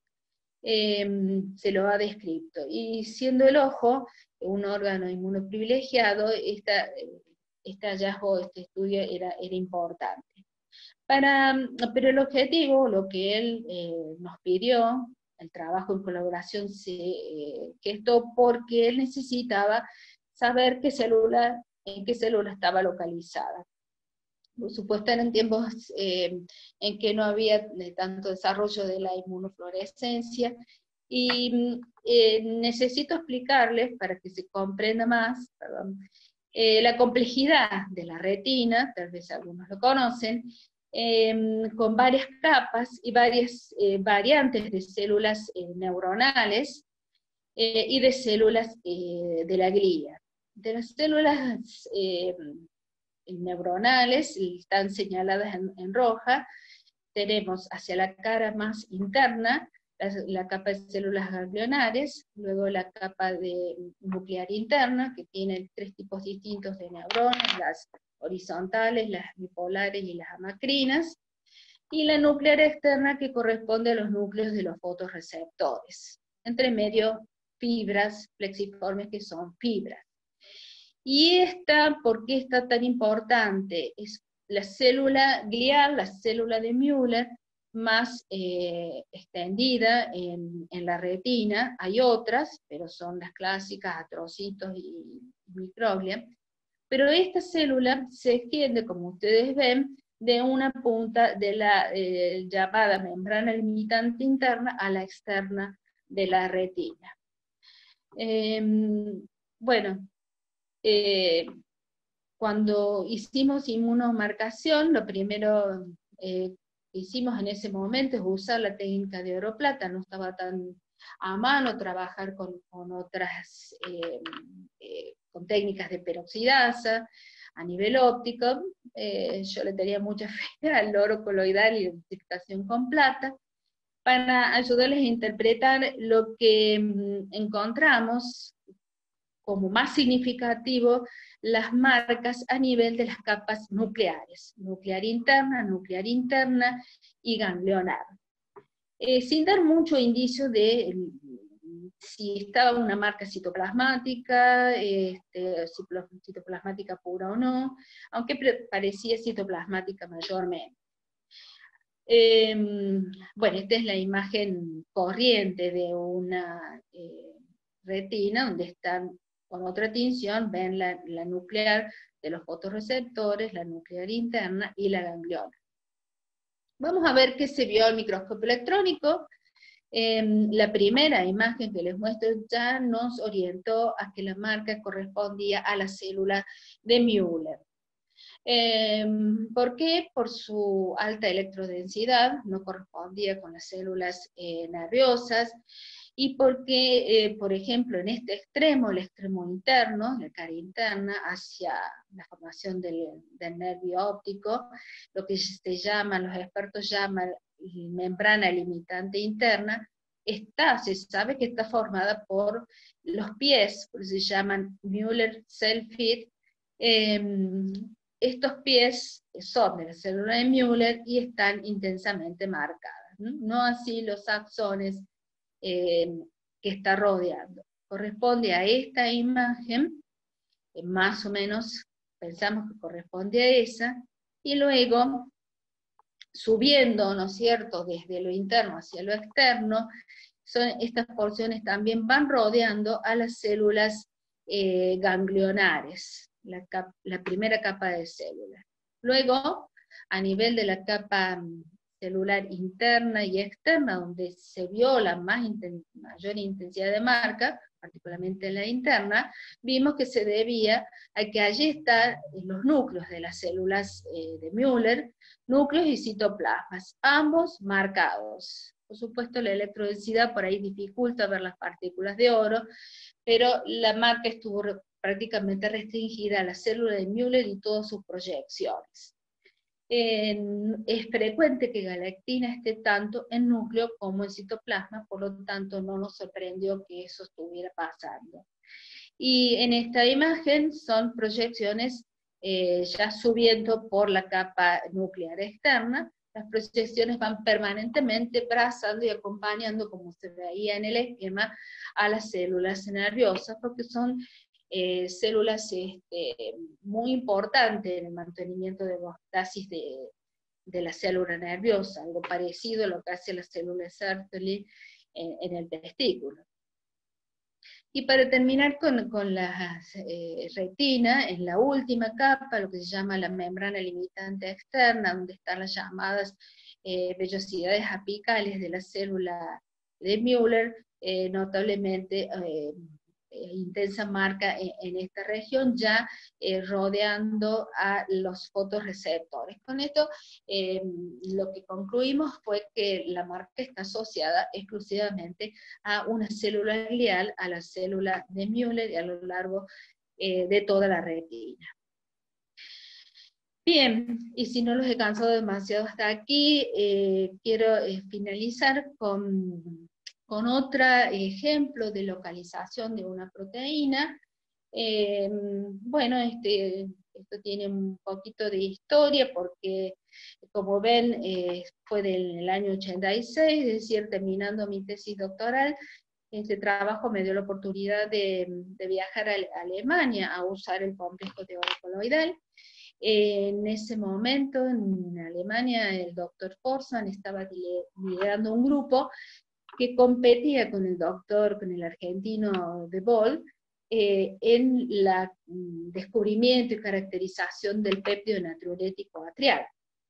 Eh, se lo ha descrito. Y siendo el ojo un órgano inmunoprivilegiado, esta, este hallazgo, este estudio era, era importante. Para, pero el objetivo, lo que él eh, nos pidió, el trabajo en colaboración se eh, gestó porque él necesitaba saber qué célula, en qué célula estaba localizada. Por supuesto, eran tiempos eh, en que no había tanto desarrollo de la inmunofluorescencia, y eh, necesito explicarles, para que se comprenda más, perdón, eh, la complejidad de la retina, tal vez algunos lo conocen, eh, con varias capas y varias eh, variantes de células eh, neuronales eh, y de células eh, de la glía. De las células eh, neuronales, están señaladas en, en roja, tenemos hacia la cara más interna, la, la capa de células ganglionares, luego la capa de nuclear interna, que tiene tres tipos distintos de neuronas, las horizontales, las bipolares y las amacrinas, y la nuclear externa, que corresponde a los núcleos de los fotorreceptores. Entre medio, fibras flexiformes, que son fibras. Y esta, ¿por qué está tan importante? Es la célula glial, la célula de Müller, más eh, extendida en, en la retina. Hay otras, pero son las clásicas, atrocitos y microglia. Pero esta célula se extiende, como ustedes ven, de una punta de la eh, llamada membrana limitante interna a la externa de la retina. Eh, bueno, Eh, cuando hicimos inmunomarcación, lo primero eh, que hicimos en ese momento es usar la técnica de oro plata. No estaba tan a mano trabajar con, con otras, eh, eh, con técnicas de peroxidasa a nivel óptico. Eh, yo le tenía mucha fe al oro coloidal y la identificación con plata, para ayudarles a interpretar lo que mm, encontramos como más significativo las marcas a nivel de las capas nucleares, nuclear interna, nuclear interna y ganglionar. Eh, sin dar mucho indicio de eh, si estaba una marca citoplasmática, este, citoplasmática pura o no, aunque parecía citoplasmática mayormente. Eh, bueno, esta es la imagen corriente de una eh, retina, donde están con otra tinción, ven la, la nuclear de los fotorreceptores, la nuclear interna y la gangliona. Vamos a ver qué se vio al microscopio electrónico. Eh, la primera imagen que les muestro ya nos orientó a que la marca correspondía a la célula de Müller. Eh, ¿Por qué? Por su alta electrodensidad, no correspondía con las células eh, nerviosas, y porque, eh, por ejemplo, en este extremo, el extremo interno, la cara interna, hacia la formación del, del nervio óptico, lo que se llama, los expertos llaman membrana limitante interna, está, se sabe que está formada por los pies, por eso se llaman Müller Cell Feet. Eh, estos pies son de la célula de Müller y están intensamente marcadas, no, no así los axones eh, que está rodeando. Corresponde a esta imagen, eh, más o menos pensamos que corresponde a esa, y luego subiendo, ¿no es cierto?, desde lo interno hacia lo externo, son, estas porciones también van rodeando a las células eh, ganglionares, la, cap, la primera capa de células. Luego, a nivel de la capa celular interna y externa, donde se vio la más inten mayor intensidad de marca, particularmente en la interna, vimos que se debía a que allí están los núcleos de las células eh, de Müller, núcleos y citoplasmas, ambos marcados. Por supuesto, la electrodensidad por ahí dificulta ver las partículas de oro, pero la marca estuvo prácticamente restringida a la célula de Müller y todas sus proyecciones. Eh, es frecuente que galactina esté tanto en núcleo como en citoplasma, por lo tanto no nos sorprendió que eso estuviera pasando. Y en esta imagen son proyecciones eh, ya subiendo por la capa nuclear externa. Las proyecciones van permanentemente trazando y acompañando, como se veía en el esquema, a las células nerviosas, porque son eh, células este, muy importantes en el mantenimiento de homeostasis de, de la célula nerviosa, algo parecido a lo que hace la célula Sertoli en, en el testículo. Y para terminar con, con la eh, retina, en la última capa, lo que se llama la membrana limitante externa, donde están las llamadas eh, vellosidades apicales de la célula de Müller, eh, notablemente eh, eh, intensa marca en, en esta región, ya eh, rodeando a los fotorreceptores. Con esto, eh, lo que concluimos fue que la marca está asociada exclusivamente a una célula glial, a la célula de Müller y a lo largo eh, de toda la retina. Bien, y si no los he cansado demasiado hasta aquí, eh, quiero eh, finalizar con, con otro ejemplo de localización de una proteína. Eh, bueno, este, esto tiene un poquito de historia porque, como ven, eh, fue del año ochenta y seis, es decir, terminando mi tesis doctoral. Este trabajo me dio la oportunidad de, de viajar a, a Alemania a usar el complejo teórico coloidal. En ese momento, en Alemania, el doctor Forsman estaba liderando un grupo que competía con el doctor, con el argentino de Boll, eh, en el descubrimiento y caracterización del péptido natriurético atrial.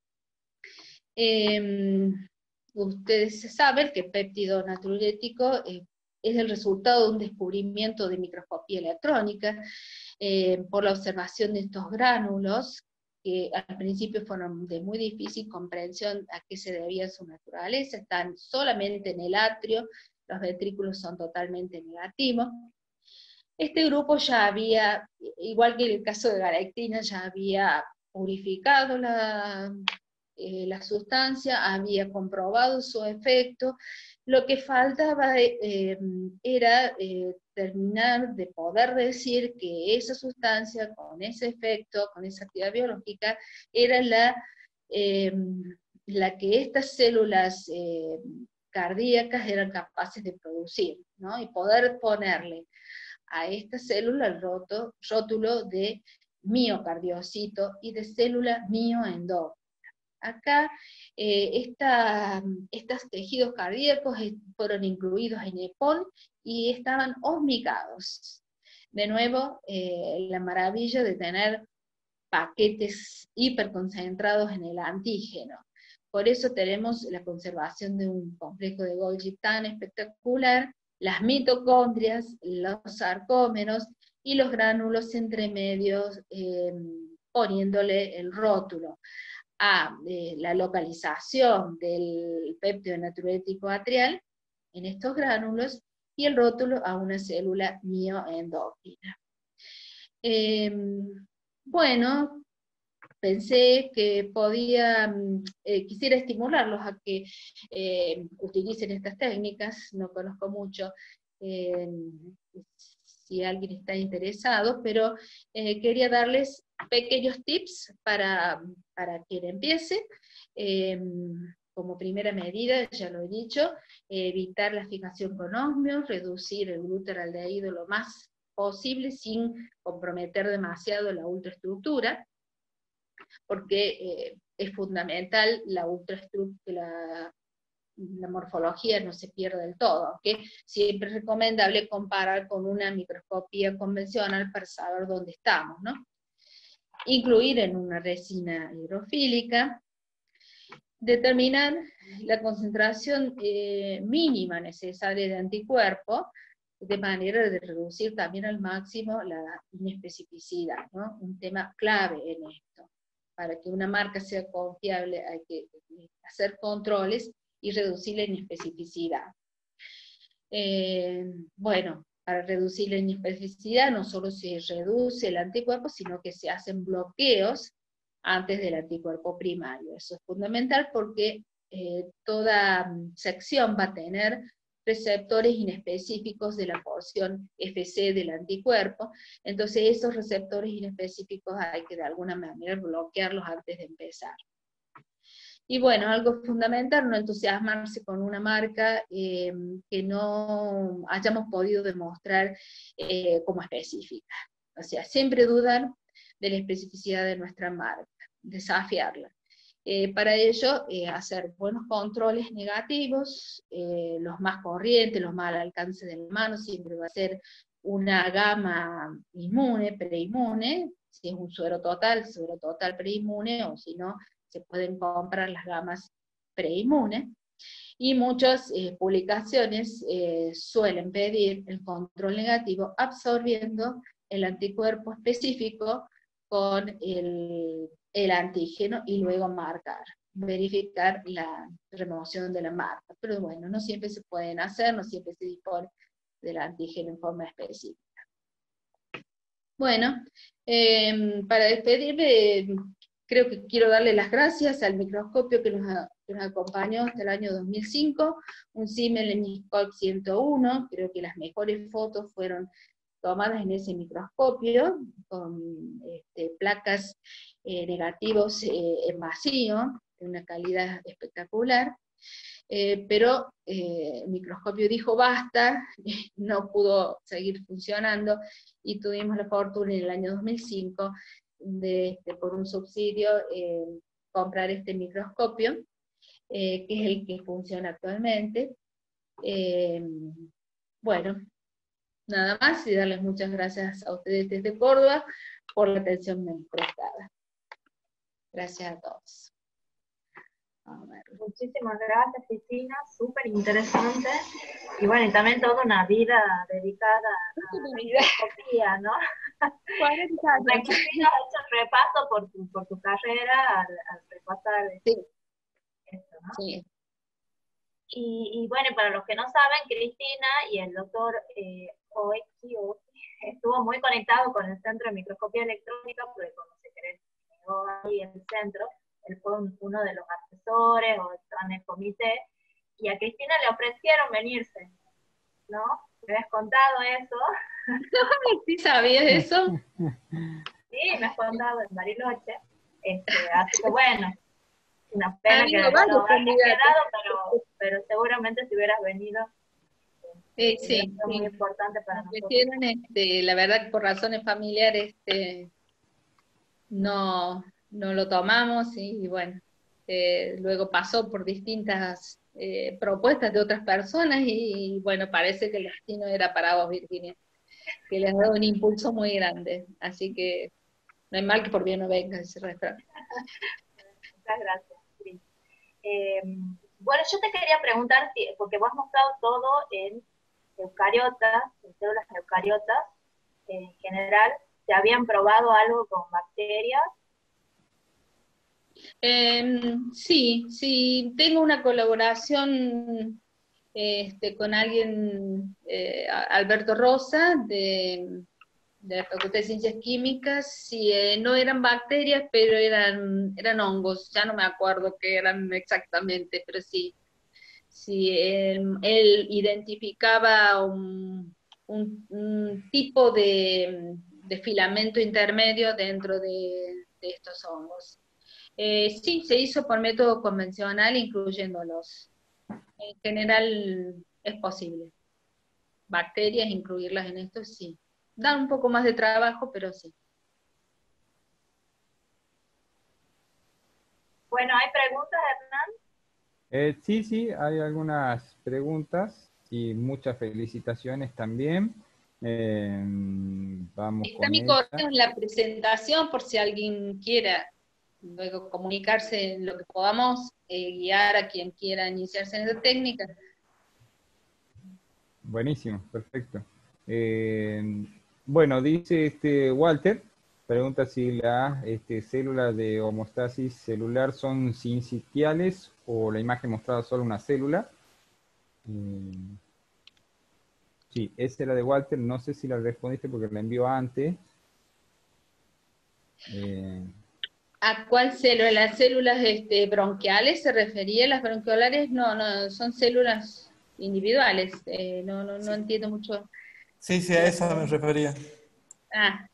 Eh, ustedes saben que el péptido natriurético eh, es el resultado de un descubrimiento de microscopía electrónica, eh, por la observación de estos gránulos, que al principio fueron de muy difícil comprensión a qué se debía su naturaleza, están solamente en el atrio, los ventrículos son totalmente negativos. Este grupo ya había, igual que en el caso de galactina, ya había purificado la, eh, la sustancia, había comprobado su efecto. Lo que faltaba eh, era eh, terminar de poder decir que esa sustancia, con ese efecto, con esa actividad biológica, era la, eh, la que estas células eh, cardíacas eran capaces de producir, ¿no? Y poder ponerle a esta célula el roto, rótulo de miocardiocito y de célula mioendógena. Acá eh, esta, estos tejidos cardíacos fueron incluidos en EPON y estaban osmicados. De nuevo, eh, la maravilla de tener paquetes hiperconcentrados en el antígeno. Por eso tenemos la conservación de un complejo de Golgi tan espectacular, las mitocondrias, los sarcómeros y los gránulos entre medios eh, poniéndole el rótulo a eh, la localización del péptido natriurético atrial en estos gránulos y el rótulo a una célula mioendocrina. Eh, bueno, pensé que podía, eh, quisiera estimularlos a que eh, utilicen estas técnicas, no conozco mucho eh, si alguien está interesado, pero eh, quería darles pequeños tips para, para quien empiece. Eh, como primera medida, ya lo he dicho, eh, evitar la fijación con osmios, reducir el glútaraldehído lo más posible sin comprometer demasiado la ultraestructura, porque eh, es fundamental la ultraestructura, la morfología no se pierde del todo, aunque siempre es recomendable comparar con una microscopía convencional para saber dónde estamos, ¿no? Incluir en una resina hidrofílica, determinar la concentración eh, mínima necesaria de anticuerpo, de manera de reducir también al máximo la inespecificidad, ¿no? Un tema clave en esto. Para que una marca sea confiable hay que hacer controles y reducir la inespecificidad. Eh, bueno, para reducir la inespecificidad no solo se reduce el anticuerpo, sino que se hacen bloqueos antes del anticuerpo primario. Eso es fundamental porque eh, toda sección va a tener receptores inespecíficos de la porción F C del anticuerpo, entonces esos receptores inespecíficos hay que de alguna manera bloquearlos antes de empezar. Y bueno, algo fundamental, no entusiasmarse con una marca eh, que no hayamos podido demostrar eh, como específica. O sea, siempre dudar de la especificidad de nuestra marca, desafiarla. Eh, para ello, eh, hacer buenos controles negativos, eh, los más corrientes, los más al alcance de la mano, siempre va a ser una gama inmune, preinmune, si es un suero total, suero total preinmune, o si no, se pueden comprar las gamas preinmunes, y muchas eh, publicaciones eh, suelen pedir el control negativo absorbiendo el anticuerpo específico con el, el antígeno y luego marcar, verificar la remoción de la marca. Pero bueno, no siempre se pueden hacer, no siempre se dispone del antígeno en forma específica. Bueno, eh, para despedirme, creo que quiero darle las gracias al microscopio que nos, que nos acompañó hasta el año dos mil cinco, un Siemens Leniscope ciento uno, creo que las mejores fotos fueron tomadas en ese microscopio, con este, placas eh, negativos eh, en vacío, de una calidad espectacular, eh, pero eh, el microscopio dijo basta, no pudo seguir funcionando, y tuvimos la fortuna en el año dos mil cinco de, de por un subsidio, eh, comprar este microscopio, eh, que es el que funciona actualmente. Eh, bueno, nada más, y darles muchas gracias a ustedes desde Córdoba por la atención prestada. Gracias a todos. A ver. Muchísimas gracias, Cristina, súper interesante. Y bueno, y también toda una vida dedicada a la microscopía, ¿no? Cristina ha hecho el repaso por tu, por tu carrera al, al repasar sí. esto, ¿no? Sí. Y, y bueno, para los que no saben, Cristina y el doctor eh, Oeki estuvo muy conectado con el Centro de Microscopía Electrónica, porque cuando se creó ahí en el centro, él fue un, uno de los asesores o estaba en el comité, y a Cristina le ofrecieron venirse, ¿no? ¿Me has contado eso? ¿Sí sabías eso? Sí, me has contado en Bariloche. Este, así que bueno, una pena que no hayas quedado, pero, pero seguramente si hubieras venido, eh, sí, es muy sí. importante para nosotros. Este, la verdad que por razones familiares este, no, no lo tomamos, y, y bueno, eh, luego pasó por distintas eh, propuestas de otras personas, y, y bueno, parece que el destino era para vos, Virginia, que le has dado un impulso muy grande, así que no hay mal que por bien no venga ese refrán. Muchas gracias. Sí. Eh, bueno, yo te quería preguntar, porque vos has mostrado todo en eucariotas, en células eucariotas, en general, ¿se habían probado algo con bacterias Eh, sí, sí, tengo una colaboración este, con alguien, eh, Alberto Rosa, de, de la Facultad de Ciencias Químicas. Sí, eh, no eran bacterias, pero eran, eran hongos, ya no me acuerdo qué eran exactamente, pero sí, sí, él, él identificaba un, un- un tipo de, de filamento intermedio dentro de, de estos hongos. Eh, sí, se hizo por método convencional, incluyéndolos. En general es posible. Bacterias, incluirlas en esto, sí. Da un poco más de trabajo, pero sí. Bueno, ¿hay preguntas, Hernán? Eh, sí, sí, hay algunas preguntas y muchas felicitaciones también. Eh, vamos Está con mi correo ella. en la presentación por si alguien quiera luego comunicarse en lo que podamos, eh, guiar a quien quiera iniciarse en esa técnica. Buenísimo, perfecto. Eh, bueno, dice este Walter, pregunta si las este, células de homeostasis celular son sincitiales o la imagen mostrada solo una célula. Eh, sí, esa era de Walter, no sé si la respondiste porque la envió antes. Eh, ¿A cuál célula? ¿Las células este, bronquiales se refería? ¿Las bronquiolares? No, no, son células individuales. Eh, no, no, no Sí, entiendo mucho sí, sí, a la esa me pregunta. refería. Ah,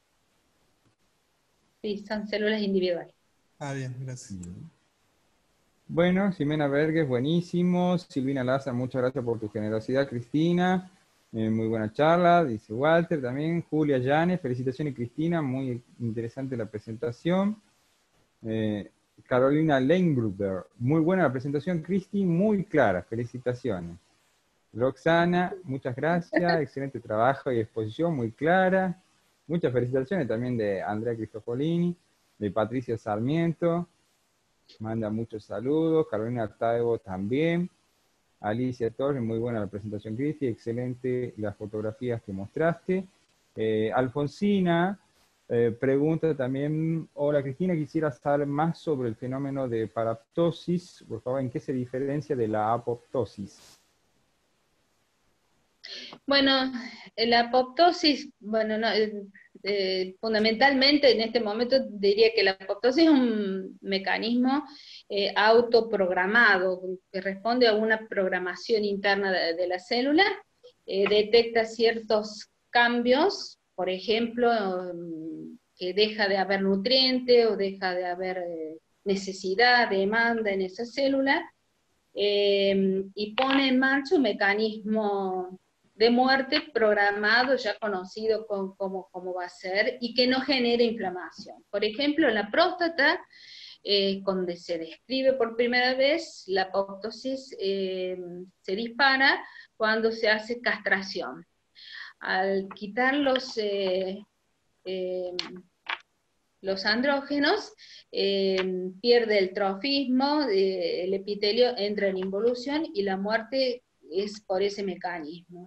sí, son células individuales. Ah, bien, gracias. Bueno, Ximena Verges, buenísimo. Silvina Laza, muchas gracias por tu generosidad. Cristina, eh, muy buena charla, dice Walter también. Julia Llanes, felicitaciones Cristina, muy interesante la presentación. Eh, Carolina Leingruber, muy buena la presentación, Cristi, muy clara, felicitaciones. Roxana, muchas gracias, excelente trabajo y exposición, muy clara. Muchas felicitaciones también de Andrea Cristofolini, de Patricia Sarmiento. Manda muchos saludos. Carolina Taibo también. Alicia Torres, muy buena la presentación, Cristi. Excelente las fotografías que mostraste. Eh, Alfonsina eh, pregunta también, hola Cristina, quisiera saber más sobre el fenómeno de paraptosis. Por favor, ¿en qué se diferencia de la apoptosis? Bueno, la apoptosis, bueno, no, eh, eh, fundamentalmente en este momento diría que la apoptosis es un mecanismo eh, autoprogramado que responde a una programación interna de, de la célula, eh, detecta ciertos cambios, por ejemplo, mm, que deja de haber nutriente o deja de haber eh, necesidad, demanda en esa célula, eh, y pone en marcha un mecanismo de muerte programado, ya conocido con cómo, cómo va a ser, y que no genere inflamación. Por ejemplo, en la próstata, eh, donde se describe por primera vez, la apoptosis eh, se dispara cuando se hace castración. Al quitar los, eh, eh, los andrógenos, eh, pierde el trofismo, eh, el epitelio entra en involución y la muerte es por ese mecanismo.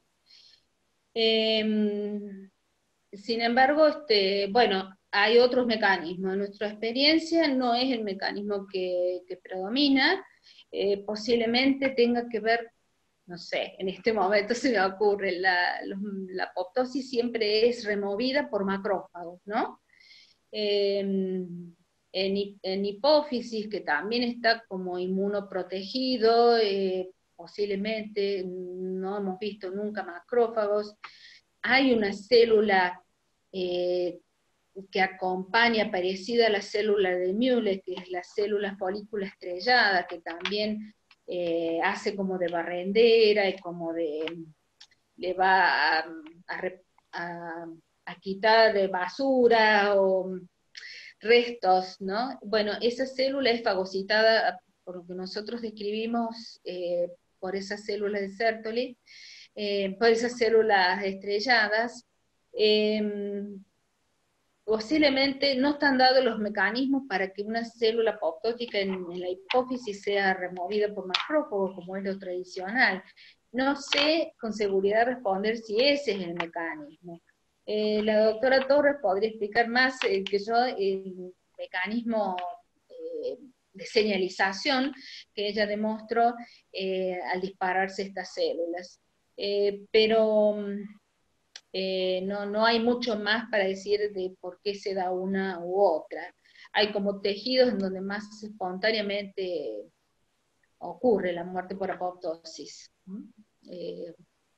Eh, sin embargo, este, bueno, hay otros mecanismos. En nuestra experiencia no es el mecanismo que, que predomina, eh, posiblemente tenga que ver, no sé, en este momento se me ocurre, la, los, la apoptosis siempre es removida por macrófagos, ¿no? Eh, en, en, hipófisis, que también está como inmunoprotegido, eh, posiblemente no hemos visto nunca macrófagos. Hay una célula eh, que acompaña, parecida a la célula de Müller, que es la célula folícula estrellada, que también eh, hace como de barrendera y como de, le va a, a, a, a quitar de basura o restos, ¿no? Bueno, esa célula es fagocitada, por lo que nosotros describimos, eh, por esas células de Sertoli, eh, por esas células estrelladas. Eh, posiblemente no están dados los mecanismos para que una célula apoptótica en, en la hipófisis sea removida por macrófagos, como es lo tradicional. No sé con seguridad responder si ese es el mecanismo. Eh, la doctora Torres podría explicar más eh, que yo el mecanismo de, de señalización que ella demostró eh, al dispararse estas células. Eh, pero eh, no, no hay mucho más para decir de por qué se da una u otra. Hay como tejidos en donde más espontáneamente ocurre la muerte por apoptosis. Eh,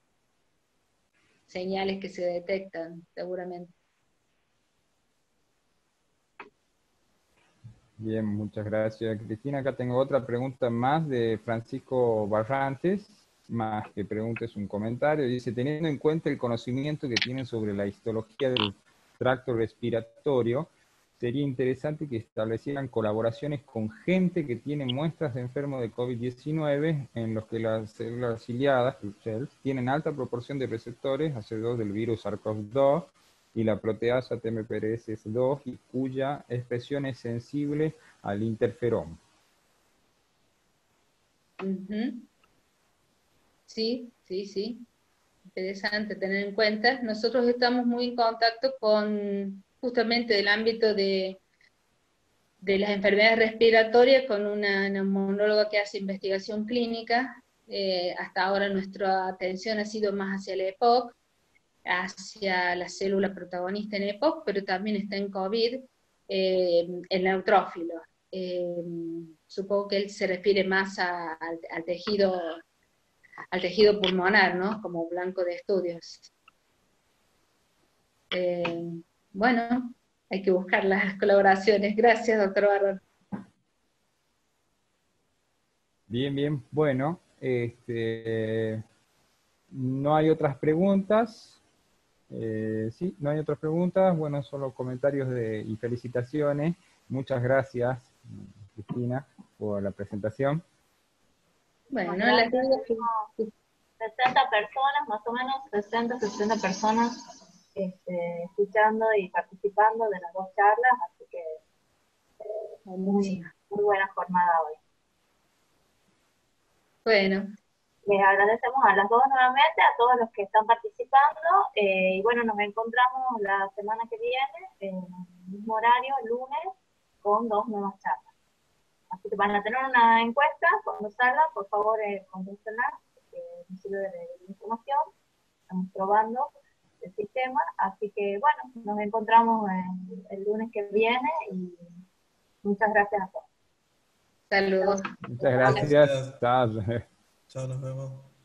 señales que se detectan, seguramente. Bien, muchas gracias, Cristina. Acá tengo otra pregunta más de Francisco Barrantes, más que pregunta es un comentario. Dice, teniendo en cuenta el conocimiento que tienen sobre la histología del tracto respiratorio, sería interesante que establecieran colaboraciones con gente que tiene muestras de enfermos de COVID diecinueve en los que las células ciliadas, tienen alta proporción de receptores A C E dos del virus SARS-CoV dos y la proteasa T M P R S dos, y cuya expresión es sensible al interferón. Uh-huh. Sí, sí, sí. Interesante tener en cuenta. Nosotros estamos muy en contacto con justamente del ámbito de, de las enfermedades respiratorias con una neumonóloga que hace investigación clínica. Eh, hasta ahora nuestra atención ha sido más hacia la E P O C, hacia la célula protagonista en E P O C, pero también está en COVID, eh, el neutrófilo. Eh, supongo que él se refiere más a, al, al tejido al tejido pulmonar, ¿no? Como blanco de estudios. Eh, bueno, hay que buscar las colaboraciones. Gracias, doctor Barón. Bien, bien. Bueno, este, no hay otras preguntas. Eh, sí, no hay otras preguntas. Bueno, solo comentarios de, y felicitaciones. Muchas gracias, Cristina, por la presentación. Bueno, Bueno, las gracias. sesenta personas, más o menos, sesenta, sesenta personas este, escuchando y participando de las dos charlas, así que eh, muy, muy buena jornada hoy. Bueno. Les agradecemos a las dos nuevamente, a todos los que están participando, eh, y bueno, nos encontramos la semana que viene, en el mismo horario, el lunes, con dos nuevas charlas. Así que van a tener una encuesta, cuando salga, por favor, eh, contéstenla, porque nos sirve de, de información, estamos probando el sistema, así que bueno, nos encontramos el, el lunes que viene, y muchas gracias a todos. Saludos. Muchas gracias. Gracias. Chao. Chao, nos vemos.